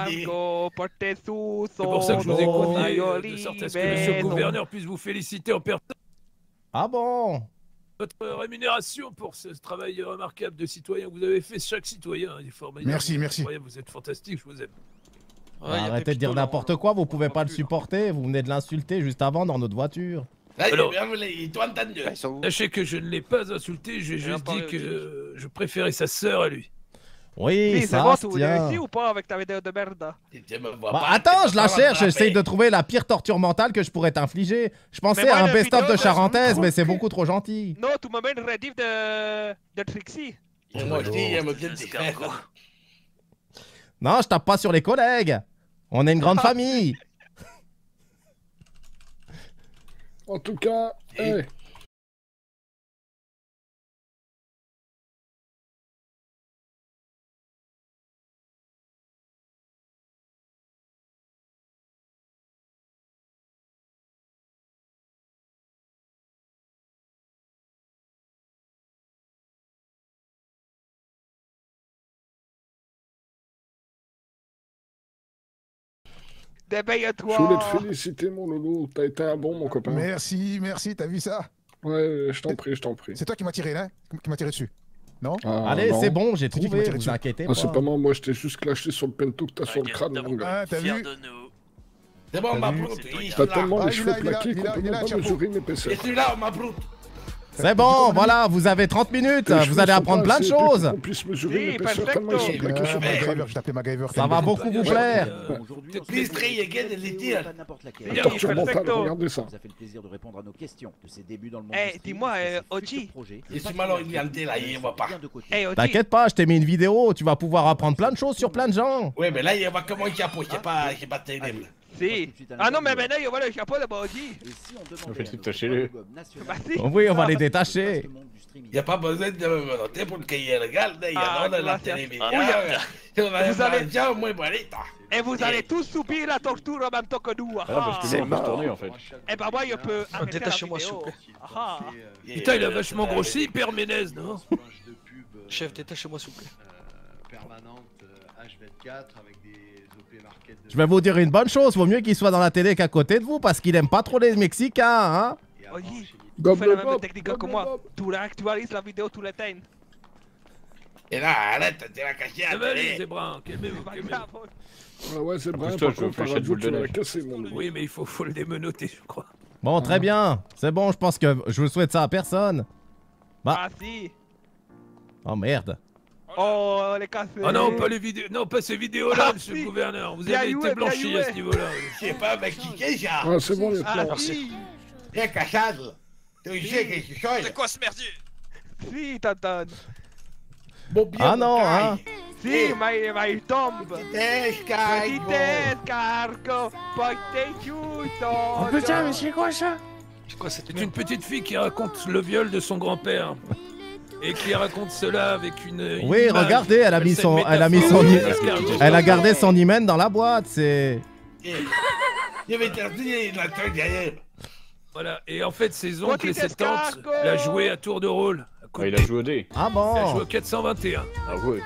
Speaker 1: pour ça que je vous ai convié, de sorte à ce que monsieur le gouverneur puisse vous féliciter en personne.
Speaker 8: Ah bon?
Speaker 1: Votre rémunération pour ce travail remarquable de citoyen que vous avez fait, chaque citoyen est formidable.
Speaker 3: Merci.
Speaker 1: Vous êtes fantastique, je vous aime.
Speaker 8: Arrêtez de dire n'importe quoi, vous pouvez pas le supporter, vous venez de l'insulter juste avant dans notre voiture.
Speaker 1: Alors,
Speaker 9: entendu.
Speaker 1: Sachez que je ne l'ai pas insulté, j'ai juste dit que je préférais sa sœur à lui.
Speaker 8: Oui, ça,
Speaker 5: bon, tu voulais
Speaker 8: tiens.
Speaker 5: ici ou pas avec ta vidéo de merde?
Speaker 8: Bah, attends, je la cherche, j'essaye de trouver la pire torture mentale que je pourrais t'infliger. Je pensais à un best-of de Charentaise, mais c'est beaucoup trop gentil.
Speaker 5: Non, tu m'amènes une rediff de Trixie.
Speaker 9: Moi je dis, elle me vient de faire.
Speaker 8: Non, je tape pas sur les collègues. On est une grande famille.
Speaker 4: En tout cas, hey.
Speaker 5: Déveille-toi.
Speaker 4: Je voulais te féliciter, mon loulou. T'as été un bon, mon copain.
Speaker 3: Merci, t'as vu ça?
Speaker 4: Ouais, je t'en prie, je t'en prie.
Speaker 3: C'est toi qui m'as tiré, là? Qui m'a tiré dessus? Non?
Speaker 8: Allez, c'est bon, j'ai trouvé, vous inquiétez pas.
Speaker 4: C'est pas moi, je t'ai juste clashé sur le pento que t'as sur le crâne, mon gars.
Speaker 3: Ah, t'as vu?
Speaker 9: C'est bon, ma brute.
Speaker 4: T'as tellement les cheveux plaqués qu'on peut même pas mesurer une épaisseur.
Speaker 9: Je suis là, ma brute.
Speaker 8: C'est bon, voilà, vous avez 30 minutes, vous allez apprendre plein de choses.
Speaker 3: Je t'appelais MacGyver.
Speaker 8: Ça va beaucoup vous plaire.
Speaker 4: Torture mentale, regardez ça.
Speaker 13: Ça fait le plaisir de répondre à nos questions de ses débuts dans le monde.
Speaker 5: Eh, dis-moi, Oji.
Speaker 9: Je suis mal orienté là, il va pas.
Speaker 8: T'inquiète pas, je t'ai mis une vidéo, tu vas pouvoir apprendre plein de choses sur plein de gens.
Speaker 9: Ouais, mais là, il va comment il capot, c'est pas terrible.
Speaker 5: Si. Ah non, mais maintenant, il va le chapeau de Oji.
Speaker 2: On fait le détacher-le.
Speaker 8: Oui, on va les détacher.
Speaker 9: Il n'y a pas besoin de me noter pour qu'il y ait le gars, il y a dans la télévision.
Speaker 5: Et vous allez tous subir la torture en même temps que nous.
Speaker 2: Ah, parce que nous, on peut se tourner en fait.
Speaker 5: Eh ben, moi, je peux arrêter la
Speaker 6: Détachez-moi, s'il
Speaker 5: vidéo.
Speaker 6: vous plaît.
Speaker 1: Putain, il a vachement grossi, Père Ménez, non?
Speaker 6: Chef, détachez-moi, s'il vous plaît.
Speaker 14: Permanente H24 avec des OP marquettes.
Speaker 8: Je vais vous dire une bonne chose, vaut mieux qu'il soit dans la télé qu'à côté de vous parce qu'il aime pas trop les Mexicains, hein.
Speaker 5: Oji, tu fais la même technique que moi. Tu actualises la vidéo tout le temps.
Speaker 9: Et là, arrête, t'es la caché à la télé.
Speaker 1: C'est brun, calmez-vous, calmez-vous.
Speaker 4: Ouais, c'est vrai,
Speaker 2: Pousse-toi,
Speaker 4: par
Speaker 2: je
Speaker 4: contre,
Speaker 2: fais
Speaker 4: la
Speaker 2: un
Speaker 4: radio,
Speaker 2: boule de
Speaker 4: tu vas la
Speaker 2: neige.
Speaker 4: casser, mon loulou.
Speaker 1: Oui, mais il faut le démenoter, je crois.
Speaker 8: Bon, très bien. C'est bon, je pense que je vous souhaite ça à personne. Bah.
Speaker 5: Ah si.
Speaker 8: Oh merde.
Speaker 5: Oh, les cassés.
Speaker 1: Ah non, pas les vidéos. Non, pas ces vidéos-là, monsieur le gouverneur. Vous avez été blanchi à ce niveau-là.
Speaker 9: Je sais pas, mais qui est ça?
Speaker 4: Ah, c'est bon, lieutenant.
Speaker 9: Merci. Viens, Cassandre. Tu sais que tu sors.
Speaker 6: C'est quoi ce merdier?
Speaker 5: Si, Tantan.
Speaker 8: Ah non, hein.
Speaker 5: Si, ma il tombe.
Speaker 9: Petite
Speaker 5: escargot, poi te chiuso.
Speaker 12: Oh putain, mais c'est quoi ça?
Speaker 1: C'est quoi, c'est une petite fille qui raconte le viol de son grand-père. Et qui raconte cela avec une
Speaker 8: Oui,
Speaker 1: image.
Speaker 8: regardez, elle a mis son elle a gardé son hymen dans la boîte, c'est
Speaker 9: Je vais te dire la tête derrière.
Speaker 1: Voilà, et en fait, ses oncles et ses tantes l'a joué à tour de rôle.
Speaker 2: Ah, il a joué au dé.
Speaker 8: Ah
Speaker 1: Il a joué
Speaker 8: bon.
Speaker 1: au 421.
Speaker 2: Ah ouais.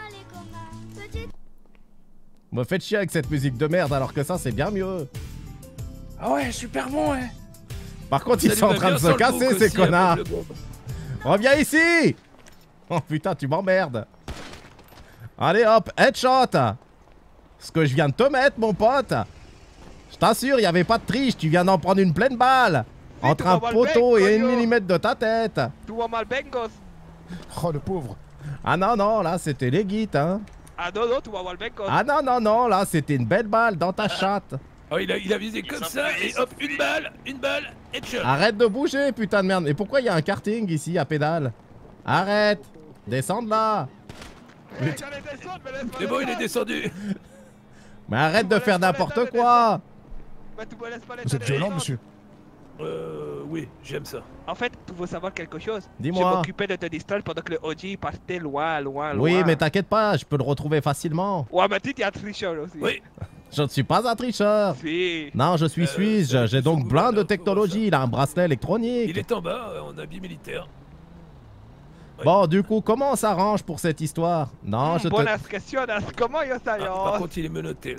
Speaker 8: Vous me faites chier avec cette musique de merde alors que ça c'est bien mieux.
Speaker 12: Ah ouais, super bon, ouais.
Speaker 8: Par contre, ils sont en train de se casser ces connards. Reviens ici. Oh putain, tu m'emmerdes. Allez hop, headshot. Ce que je viens de te mettre, mon pote. Je t'assure, il n'y avait pas de triche, tu viens d'en prendre une pleine balle. Entre un poteau et 1 millimètre de ta tête.
Speaker 5: Tu vois mal bengos.
Speaker 3: Oh, le pauvre.
Speaker 8: Ah non, non, là c'était les guides, hein.
Speaker 5: Ah non, non, tu vois mal bengos.
Speaker 8: Ah non, non, non, là c'était une belle balle dans ta chatte.
Speaker 1: Oh, il a visé comme ça, et hop, une balle, headshot.
Speaker 8: Arrête de bouger, putain de merde. Et pourquoi il y a un karting ici à pédale? Arrête. Descends de là.
Speaker 1: C'est bon, il est descendu.
Speaker 8: Mais arrête de faire n'importe quoi.
Speaker 3: Vous êtes violent, monsieur.
Speaker 1: Oui, j'aime ça.
Speaker 5: En fait, tu veux savoir quelque chose?
Speaker 8: Dis-moi.
Speaker 5: Je m'occupais de te distraire pendant que le OG partait loin.
Speaker 8: Oui, mais t'inquiète pas, je peux le retrouver facilement.
Speaker 5: Ouais, mais tu es un tricheur aussi.
Speaker 1: Oui.
Speaker 8: Je ne suis pas un tricheur.
Speaker 5: Si.
Speaker 8: Non, je suis suisse, j'ai donc plein de technologie. Il a un bracelet électronique.
Speaker 1: Il est en bas, en habit militaire. Ouais.
Speaker 8: Bon, du coup, comment on s'arrange pour cette histoire? Non, je te...
Speaker 5: Bonne question, comment il
Speaker 1: Par contre, il est menotté, là.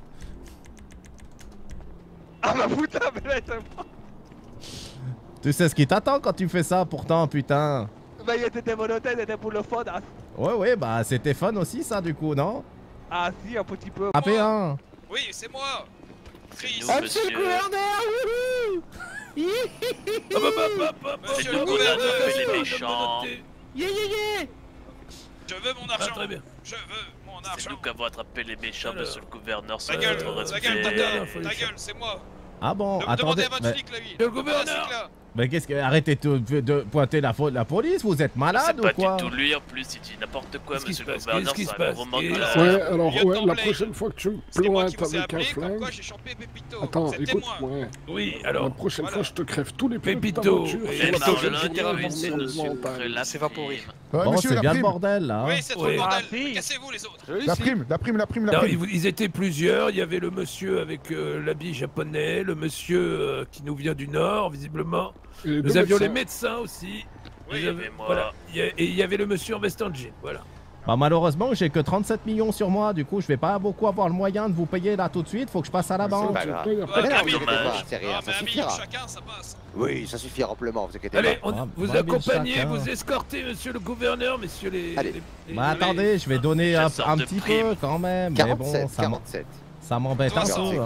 Speaker 5: Ah bah putain, mais là,
Speaker 8: Tu sais ce qui t'attend quand tu fais ça, pourtant, putain.
Speaker 5: bah il était menotté, c'était pour le fun. Hein.
Speaker 8: Ouais, bah c'était fun aussi, ça, du coup, non?
Speaker 5: Ah si, un petit peu.
Speaker 8: AP1.
Speaker 6: Oui, c'est moi. Chris.
Speaker 12: Monsieur le gouverneur, wouhou.
Speaker 6: Monsieur le gouverneur,
Speaker 1: les méchants.
Speaker 12: Yeah, yeah, yeah.
Speaker 6: Je veux mon argent.
Speaker 1: Très bien.
Speaker 6: Je veux mon argent.
Speaker 15: C'est nous qui avons attrapé les méchants, monsieur le gouverneur.
Speaker 6: Ta gueule, ta gueule, c'est moi.
Speaker 8: Ah bon,
Speaker 6: Demandez
Speaker 8: attendez.
Speaker 6: à votre flic, la vie.
Speaker 1: Le gouverneur.
Speaker 8: Mais qu'est-ce que... Arrêtez de pointer la police, vous êtes malade ou quoi?
Speaker 15: C'est pas du tout lui en plus, il dit n'importe quoi, monsieur le gouverneur, c'est un gros manque de la...
Speaker 4: Ouais, alors, ouais, la prochaine fois que tu me plantes avec un flingue... Attends, écoute-moi.
Speaker 1: Oui, alors...
Speaker 4: La prochaine fois, je te crève tous les pneus de ta
Speaker 1: Pépito,
Speaker 4: voiture.
Speaker 6: C'est vaporé.
Speaker 8: Bon, c'est bien le bordel, là.
Speaker 6: Oui, c'est trop le bordel. Cassez-vous, les autres.
Speaker 3: La prime.
Speaker 1: Non, ils étaient plusieurs, il y avait le monsieur avec l'habit japonais, le monsieur qui nous vient du Nord, visiblement. Nous avions les médecins aussi.
Speaker 15: Oui, moi.
Speaker 1: Voilà. Et il y avait le monsieur en veste en jean, voilà.
Speaker 8: Bah malheureusement j'ai que 37 millions sur moi, du coup je vais pas beaucoup avoir le moyen de vous payer là tout de suite, faut que je passe à la banque.
Speaker 11: C'est pas grave. C'est rien, ça suffira. Oui, ça suffira amplement, vous inquiétez pas.
Speaker 1: Allez, vous accompagnez, vous escortez monsieur le gouverneur, messieurs les...
Speaker 8: Bah attendez, je vais donner un petit peu quand même,
Speaker 11: 47,
Speaker 8: mais bon,
Speaker 11: 47.
Speaker 8: Ça m'embête un peu. Hein.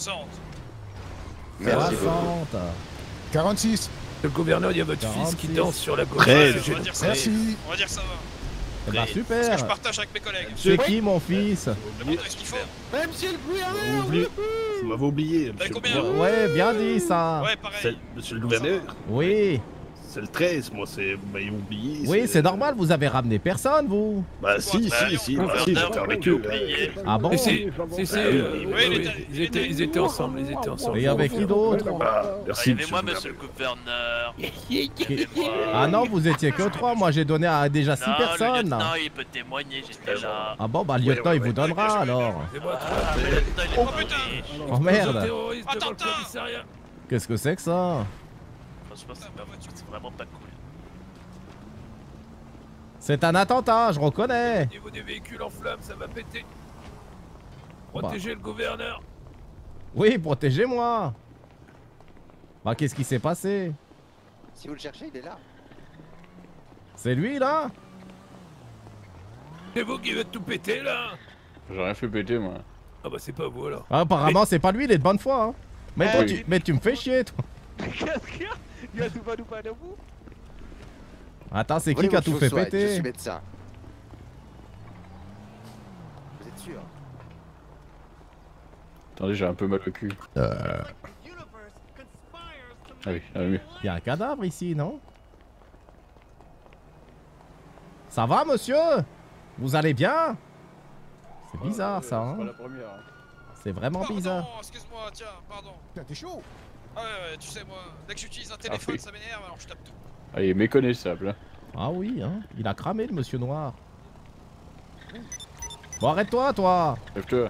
Speaker 11: Merci
Speaker 8: 60.
Speaker 3: 46.
Speaker 1: Le gouverneur, il y a votre fils qui danse sur la gauche.
Speaker 3: Merci.
Speaker 6: On va dire ça va.
Speaker 8: Bah super.
Speaker 6: Parce que je partage avec mes collègues.
Speaker 8: C'est qui mon fils?
Speaker 6: Qu'est-ce qu'il faut?
Speaker 12: Monsieur le gouverneur.
Speaker 9: Vous m'avez oublié.
Speaker 8: Ouais, bien dit ça.
Speaker 6: Ouais, pareil.
Speaker 9: Monsieur le gouverneur.
Speaker 8: Oui.
Speaker 9: C'est le 13, moi, c'est... Vous m'avez oublié.
Speaker 8: Oui, c'est normal, vous avez ramené personne, vous.
Speaker 9: Bah si, j'étais avec eux.
Speaker 8: Ah bon?
Speaker 1: Ils étaient ensemble,
Speaker 8: Et avec qui d'autre?
Speaker 9: Merci,
Speaker 15: moi, monsieur le gouverneur.
Speaker 8: Ah non, vous étiez que 3, moi j'ai donné à déjà 6 personnes.
Speaker 15: Le lieutenant, il peut témoigner, j'étais là.
Speaker 8: Ah bon, bah le lieutenant, il vous donnera alors. Oh merde. Qu'est-ce que c'est que ça?
Speaker 15: Franchement, c'est vraiment pas cool.
Speaker 8: C'est un attentat, je reconnais.
Speaker 1: Au niveau des véhicules en flammes, ça va péter. Protégez le gouverneur.
Speaker 8: Oui, protégez-moi. Bah, qu'est-ce qui s'est passé?
Speaker 11: Si vous le cherchez, il est là.
Speaker 8: C'est lui, là?
Speaker 1: C'est vous qui veut tout péter, là?
Speaker 2: J'ai rien fait péter, moi.
Speaker 1: Ah bah c'est pas vous, alors.
Speaker 8: Ah, apparemment, c'est pas lui, il est de bonne foi, hein. Mais, toi, mais tu me fais chier, toi.
Speaker 5: Qu'est-ce qu'il y a? Il y a tout pas nous pas de vous?
Speaker 8: Attends, c'est qui a tout fait péter?
Speaker 11: Je suis médecin. Vous êtes sûr?
Speaker 2: Attendez, j'ai un peu mal au cul. Ah oui, oui.
Speaker 8: Il y a un cadavre ici, non? Ça va, monsieur? Vous allez bien? C'est bizarre, ça, hein?
Speaker 2: C'est pas la première.
Speaker 8: C'est vraiment bizarre.
Speaker 6: Excuse-moi, tiens, pardon.
Speaker 3: T'es chaud?
Speaker 6: Ah ouais, tu sais, moi, dès que j'utilise un téléphone, ça m'énerve, alors je tape tout.
Speaker 2: Ah, il est méconnaissable, hein.
Speaker 8: Ah oui, hein? Il a cramé, le monsieur noir. Bon, arrête-toi, toi!
Speaker 2: Lève-toi.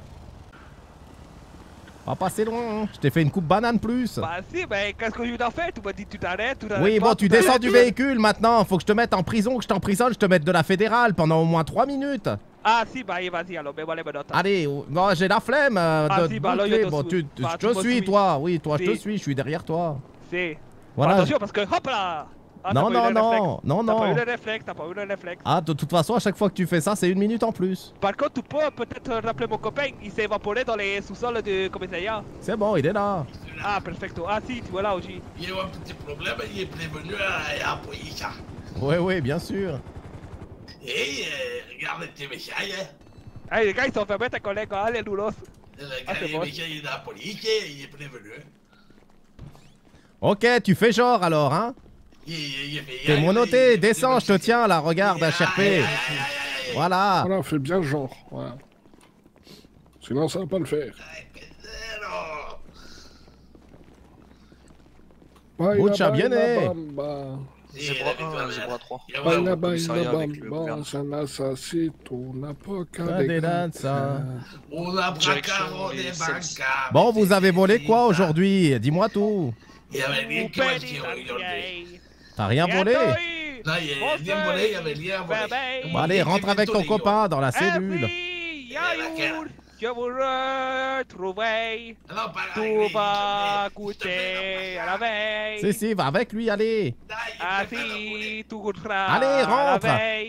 Speaker 8: Va passer loin, hein. Je t'ai fait une coupe banane plus.
Speaker 5: Bah si, mais qu'est-ce que je t'en fais? Tu m'as dit tu t'arrêtes, tu t'arrêtes.
Speaker 8: Oui,
Speaker 5: pas,
Speaker 8: bon, tu descends du véhicule maintenant. Faut que je te mette en prison, que je t'emprisonne, je te mette de la fédérale pendant au moins 3 minutes.
Speaker 5: Ah si, bah vas-y alors, mais voilà,
Speaker 8: Allez, non, j'ai la flemme de
Speaker 5: bah, alors,
Speaker 8: boucler. Bon, je te suis, toi. Oui, toi, je te suis, je suis derrière toi.
Speaker 5: Si.
Speaker 8: Voilà.
Speaker 5: Attention, parce que hop là. Ah,
Speaker 8: non.
Speaker 5: T'as pas eu le réflexe,
Speaker 8: Ah, de toute façon, à chaque fois que tu fais ça, c'est 1 minute en plus.
Speaker 5: Par contre, tu peux peut-être rappeler mon copain, il s'est évaporé dans les sous-sols du commissariat.
Speaker 8: C'est bon, il est là.
Speaker 5: Ah, perfecto. Ah si, tu vois là aussi.
Speaker 9: Il y a eu un petit problème, il est prévenu à appuyer ça.
Speaker 8: Oui, bien sûr.
Speaker 9: Et regarde tes méchants, hein.
Speaker 5: Hey, les gars, ils sont fait mettre un collègue, hein, les loulos.
Speaker 9: Le gars, il est dans la police, il est prévenu.
Speaker 8: Ok, tu fais genre alors, hein? T'es monoté, descends, je te tiens là, regarde, HRP. Voilà.
Speaker 4: Voilà, fais bien le genre, voilà. Sinon, ça va pas le faire.
Speaker 8: Boucha, bien né.
Speaker 6: Zébra 1, Zébra 3.
Speaker 8: Bon, vous avez volé quoi aujourd'hui? Dis-moi tout.
Speaker 9: Il y avait rien qui m'a dit aujourd'hui.
Speaker 8: T'as rien volé?
Speaker 9: Non, il y a rien volé, il y avait rien volé.
Speaker 8: Bon, allez, rentre avec ton copain dans la cellule.
Speaker 5: Je vous retrouverai. Tout va coûter à la veille.
Speaker 8: Si, va avec lui, allez.
Speaker 5: Ah si, tout coûtera.
Speaker 8: Allez, rentre.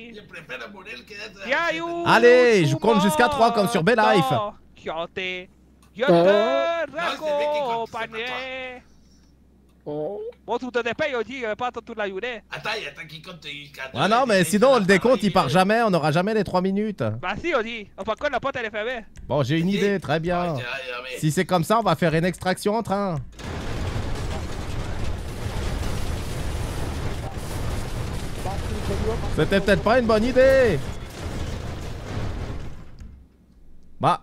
Speaker 5: Allez,
Speaker 8: je compte jusqu'à 3 comme sur B-Life.
Speaker 5: Je te raccompagnerai. Bon, tu te dépêches, on dit, pas toute la journée.
Speaker 9: Attends, qu'il compte jusqu'à...
Speaker 8: Ah non, mais sinon, le décompte, il part jamais, on n'aura jamais les 3 minutes.
Speaker 5: Bah si, on dit. Par contre, la porte, elle est fermée.
Speaker 8: Bon, j'ai une idée, très bien. Si c'est comme ça, on va faire une extraction en train. C'était peut-être pas une bonne idée. Bah.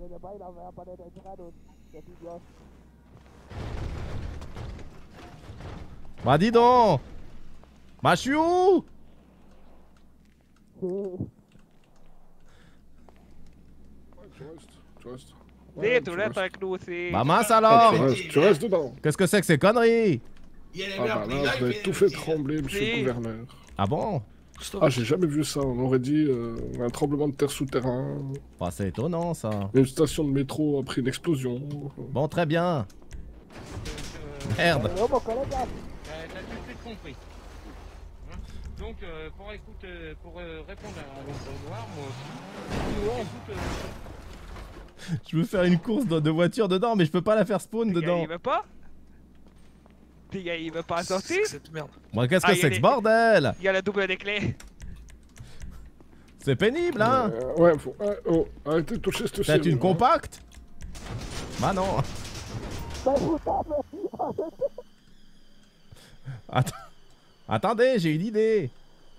Speaker 8: Bah dis donc. Bah je suis où?
Speaker 4: Tu restes.
Speaker 5: Oui, tu restes avec nous aussi.
Speaker 8: Bah mince alors.
Speaker 4: Tu restes dedans.
Speaker 8: Qu'est-ce que c'est que ces conneries?
Speaker 4: Ah bah là, vous avez tout fait trembler, monsieur le gouverneur.
Speaker 8: Ah bon?
Speaker 4: Ah, j'ai jamais vu ça. On aurait dit un tremblement de terre souterrain.
Speaker 8: Bah c'est étonnant ça.
Speaker 4: Une station de métro a pris une explosion.
Speaker 8: Bon, très bien. Merde.
Speaker 16: T'as tout de suite compris. Hein? Donc, pour répondre à l'ombre noire, moi aussi.
Speaker 8: Je veux faire une course de voiture dedans, mais je peux pas la faire spawn dedans.
Speaker 5: Il veut pas? Il veut pas sortir?
Speaker 6: Cette merde.
Speaker 8: Moi, qu'est-ce que c'est que ce bordel?
Speaker 5: Il y a le double des clés.
Speaker 8: C'est pénible, hein?
Speaker 4: Ouais, faut... oh, arrêtez de toucher cette
Speaker 8: C'est une compacte? Bah non. Attendez, j'ai une idée.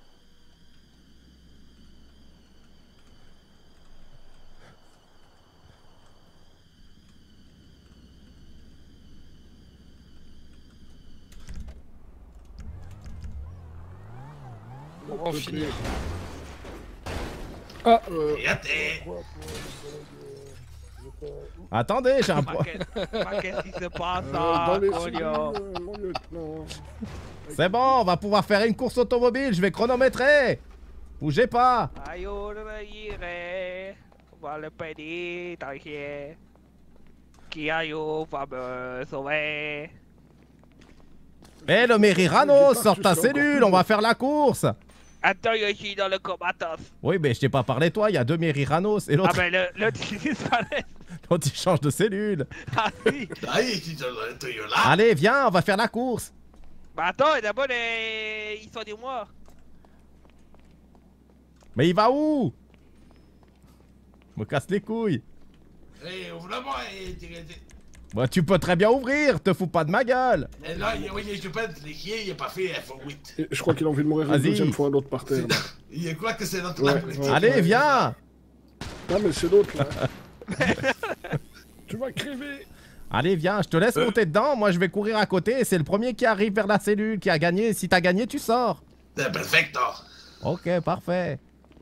Speaker 6: On va en finir.
Speaker 4: Ah,
Speaker 8: Attendez, j'ai un point.
Speaker 5: Qu'est-ce qui se passe
Speaker 4: dans les
Speaker 5: Colio?
Speaker 4: mon lieutenant.
Speaker 8: C'est bon, on va pouvoir faire une course automobile, je vais chronométrer. Bougez pas.
Speaker 5: Aïe, on va y aller. On va le pédit, t'inquiète. Qui aïe, va me sauver.
Speaker 8: Eh, le Merirano, sors ta cellule, on va faire la course.
Speaker 5: Attends, je suis dans le comatos.
Speaker 8: Oui, mais je t'ai pas parlé toi, il y a deux Meriranos et l'autre...
Speaker 5: Ah ben l'autre il disparaît.
Speaker 8: L'autre il change de cellule.
Speaker 5: Ah oui.
Speaker 8: Allez, viens, on va faire la course.
Speaker 5: Bah attends, d'abord ils sont des morts.
Speaker 8: Mais il va où? Me casse les couilles.
Speaker 9: Eh, ouvre-la-moi
Speaker 8: Bah tu peux très bien ouvrir, te fous pas de ma gueule.
Speaker 9: Et là, je pense les chiens, il est pas fait F8.
Speaker 4: Je crois qu'il a envie de mourir une deuxième fois, l'autre par terre.
Speaker 9: Il croit que c'est notre
Speaker 8: Allez, viens.
Speaker 4: Non mais c'est l'autre là. Tu vas crever.
Speaker 8: Allez, viens, je te laisse monter dedans, moi je vais courir à côté et c'est le premier qui arrive vers la cellule qui a gagné. Si t'as gagné, tu sors.
Speaker 9: C'est perfecto.
Speaker 8: Ok, parfait.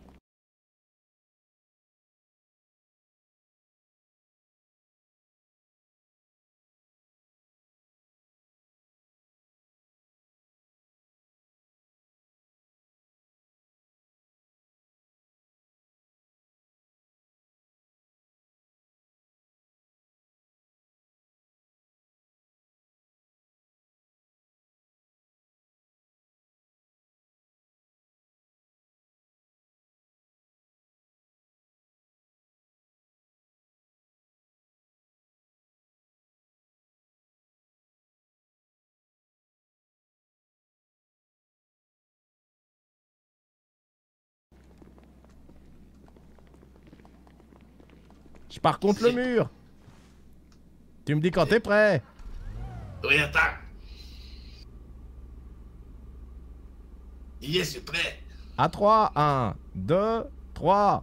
Speaker 8: Je pars contre le mur. Tu me dis quand t'es prêt.
Speaker 9: Oui, attends. Je suis prêt.
Speaker 8: À 3, 1, 2, 3.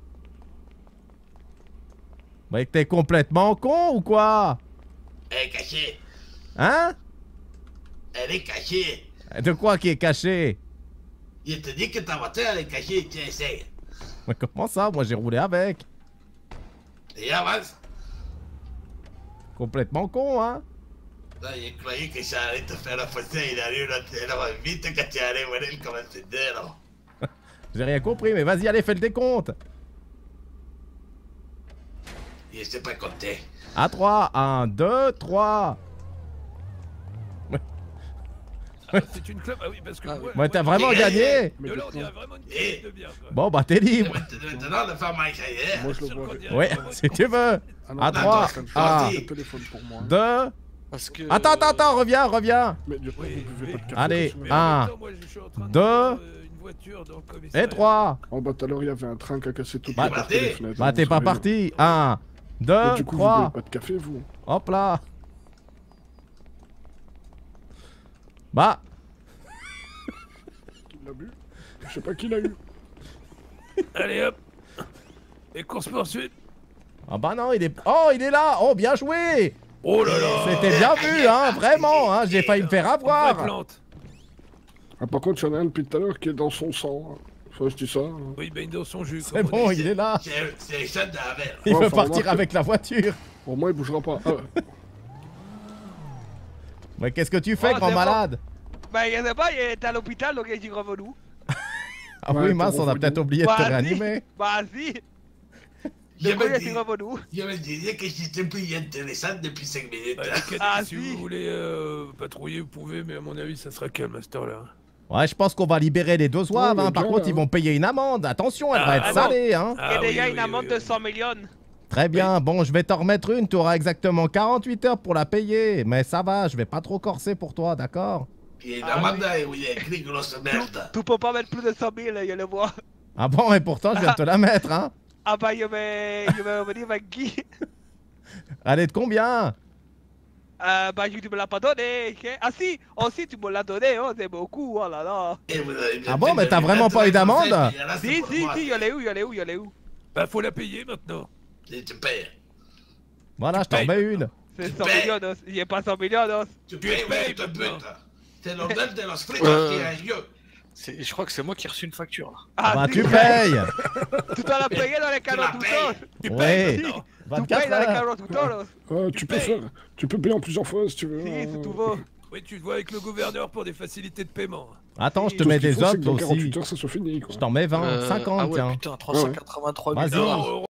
Speaker 8: Mais t'es complètement con ou quoi?
Speaker 9: Elle est cachée.
Speaker 8: Hein?
Speaker 9: Elle est cachée.
Speaker 8: De quoi qui est caché?
Speaker 9: Je te dis que ta voiture elle est cachée, tiens, essaye.
Speaker 8: Mais comment ça? Moi j'ai roulé avec.
Speaker 9: Et avance.
Speaker 8: Complètement con, hein?
Speaker 9: Là, il croyait que j'allais te faire la photo, il arrive là, vite quand tu allais voir comment c'était, là.
Speaker 8: J'ai rien compris, mais vas-y, allez, fais le décompte.
Speaker 9: Je sais pas compter.
Speaker 8: À 3, 1, 2, 3.
Speaker 1: C'est une club, ah oui, parce que...
Speaker 8: Ouais, t'as vraiment gagné.
Speaker 1: De là, on dirait vraiment une team de bien, quoi.
Speaker 8: Bon, bah, t'es libre.
Speaker 9: Maintenant, le faire ma carrière.
Speaker 4: Moi, je le vois.
Speaker 8: Ouais, si tu veux. À 3, 1, 2... Attends, reviens.
Speaker 4: Mais du coup, vous buvez pas de café.
Speaker 8: Allez, 1, 2... Et 3.
Speaker 4: Oh bah tout à l'heure il y avait un train qui a cassé toutes les portes et les fenêtres.
Speaker 8: Bah t'es pas parti. 1, 2,
Speaker 4: du coup,
Speaker 8: 3.
Speaker 4: vous buvez pas de café vous.
Speaker 8: Hop là. Bah.
Speaker 4: Qui l'a bu? Je sais pas qui l'a eu.
Speaker 1: Allez hop. Et course-poursuite.
Speaker 8: Ah bah non, il est... Oh, il est là. Oh, bien joué.
Speaker 1: Oh là là.
Speaker 8: C'était bien vu, hein, vraiment, hein. J'ai failli me faire avoir.
Speaker 4: Ah, par contre, il y en a un depuis tout à l'heure qui est dans son sang. Hein. Enfin, je dis ça. Hein.
Speaker 1: Oui, ben dans son jus.
Speaker 8: C'est bon, il est là.
Speaker 9: C'est les chats de la verre.
Speaker 8: Il veut partir avec la voiture.
Speaker 4: Pour moi, il bougera pas. Ah.
Speaker 8: Mais qu'est-ce que tu fais, grand malade?
Speaker 5: Bah, je sais pas, il est à l'hôpital, donc il est revenu.
Speaker 8: Ah oui, mince, on a peut-être oublié de te réanimer.
Speaker 5: Bah, si.
Speaker 9: Je me disais que j'étais plus intéressant depuis 5 minutes.
Speaker 1: Si vous voulez patrouiller, vous pouvez, mais à mon avis, ça sera calme à cette heure-là.
Speaker 8: Ouais, je pense qu'on va libérer les deux zouaves, hein. Par contre, ils vont payer une amende. Attention, elle va être salée, hein.
Speaker 5: Il y a déjà une amende de 100 millions.
Speaker 8: Très bien, bon, je vais t'en remettre une. Tu auras exactement 48 heures pour la payer. Mais ça va, je vais pas trop corser pour toi, d'accord?
Speaker 9: Il y a une amende où il y a écrit grosse merde.
Speaker 5: Tu peux pas mettre plus de 100 000, je le vois.
Speaker 8: Ah bon, et pourtant, je viens de te la mettre, hein.
Speaker 5: Ah bah, je vais revenir avec Guy.
Speaker 8: Allez, de combien?
Speaker 5: Bah, tu me l'as pas donné, ok? Ah si, aussi tu me l'as donné, oh, c'est beaucoup, oh là là.
Speaker 8: Ah bon, mais t'as vraiment pas eu d'amende?
Speaker 5: Si, je l'ai où?
Speaker 1: Bah, faut la payer maintenant.
Speaker 9: Tu payes.
Speaker 8: Voilà, je t'en remets une.
Speaker 5: C'est 100 millions, il n'y a pas 100 millions.
Speaker 9: Tu payes, ouais, tu te butes. C'est l'ordre de los fritos qui a lieu.
Speaker 6: Je crois que c'est moi qui ai reçu une facture.
Speaker 8: Ah bah, tu payes.
Speaker 5: Tu dois la payer dans les canaux tout seul.
Speaker 8: Tu payes.
Speaker 5: Tu payes dans les canaux tout seul.
Speaker 4: Tu peux payer en plusieurs fois si tu veux.
Speaker 5: Si, c'est tout beau.
Speaker 1: Oui, tu te vois avec le gouverneur pour des facilités de paiement.
Speaker 8: Attends, je te mets des autres aussi.
Speaker 4: Ça soit fini, quoi.
Speaker 8: Je t'en mets 20, 50,
Speaker 6: ah ouais,
Speaker 8: tiens.
Speaker 6: putain, 383 000.
Speaker 8: Vas-y.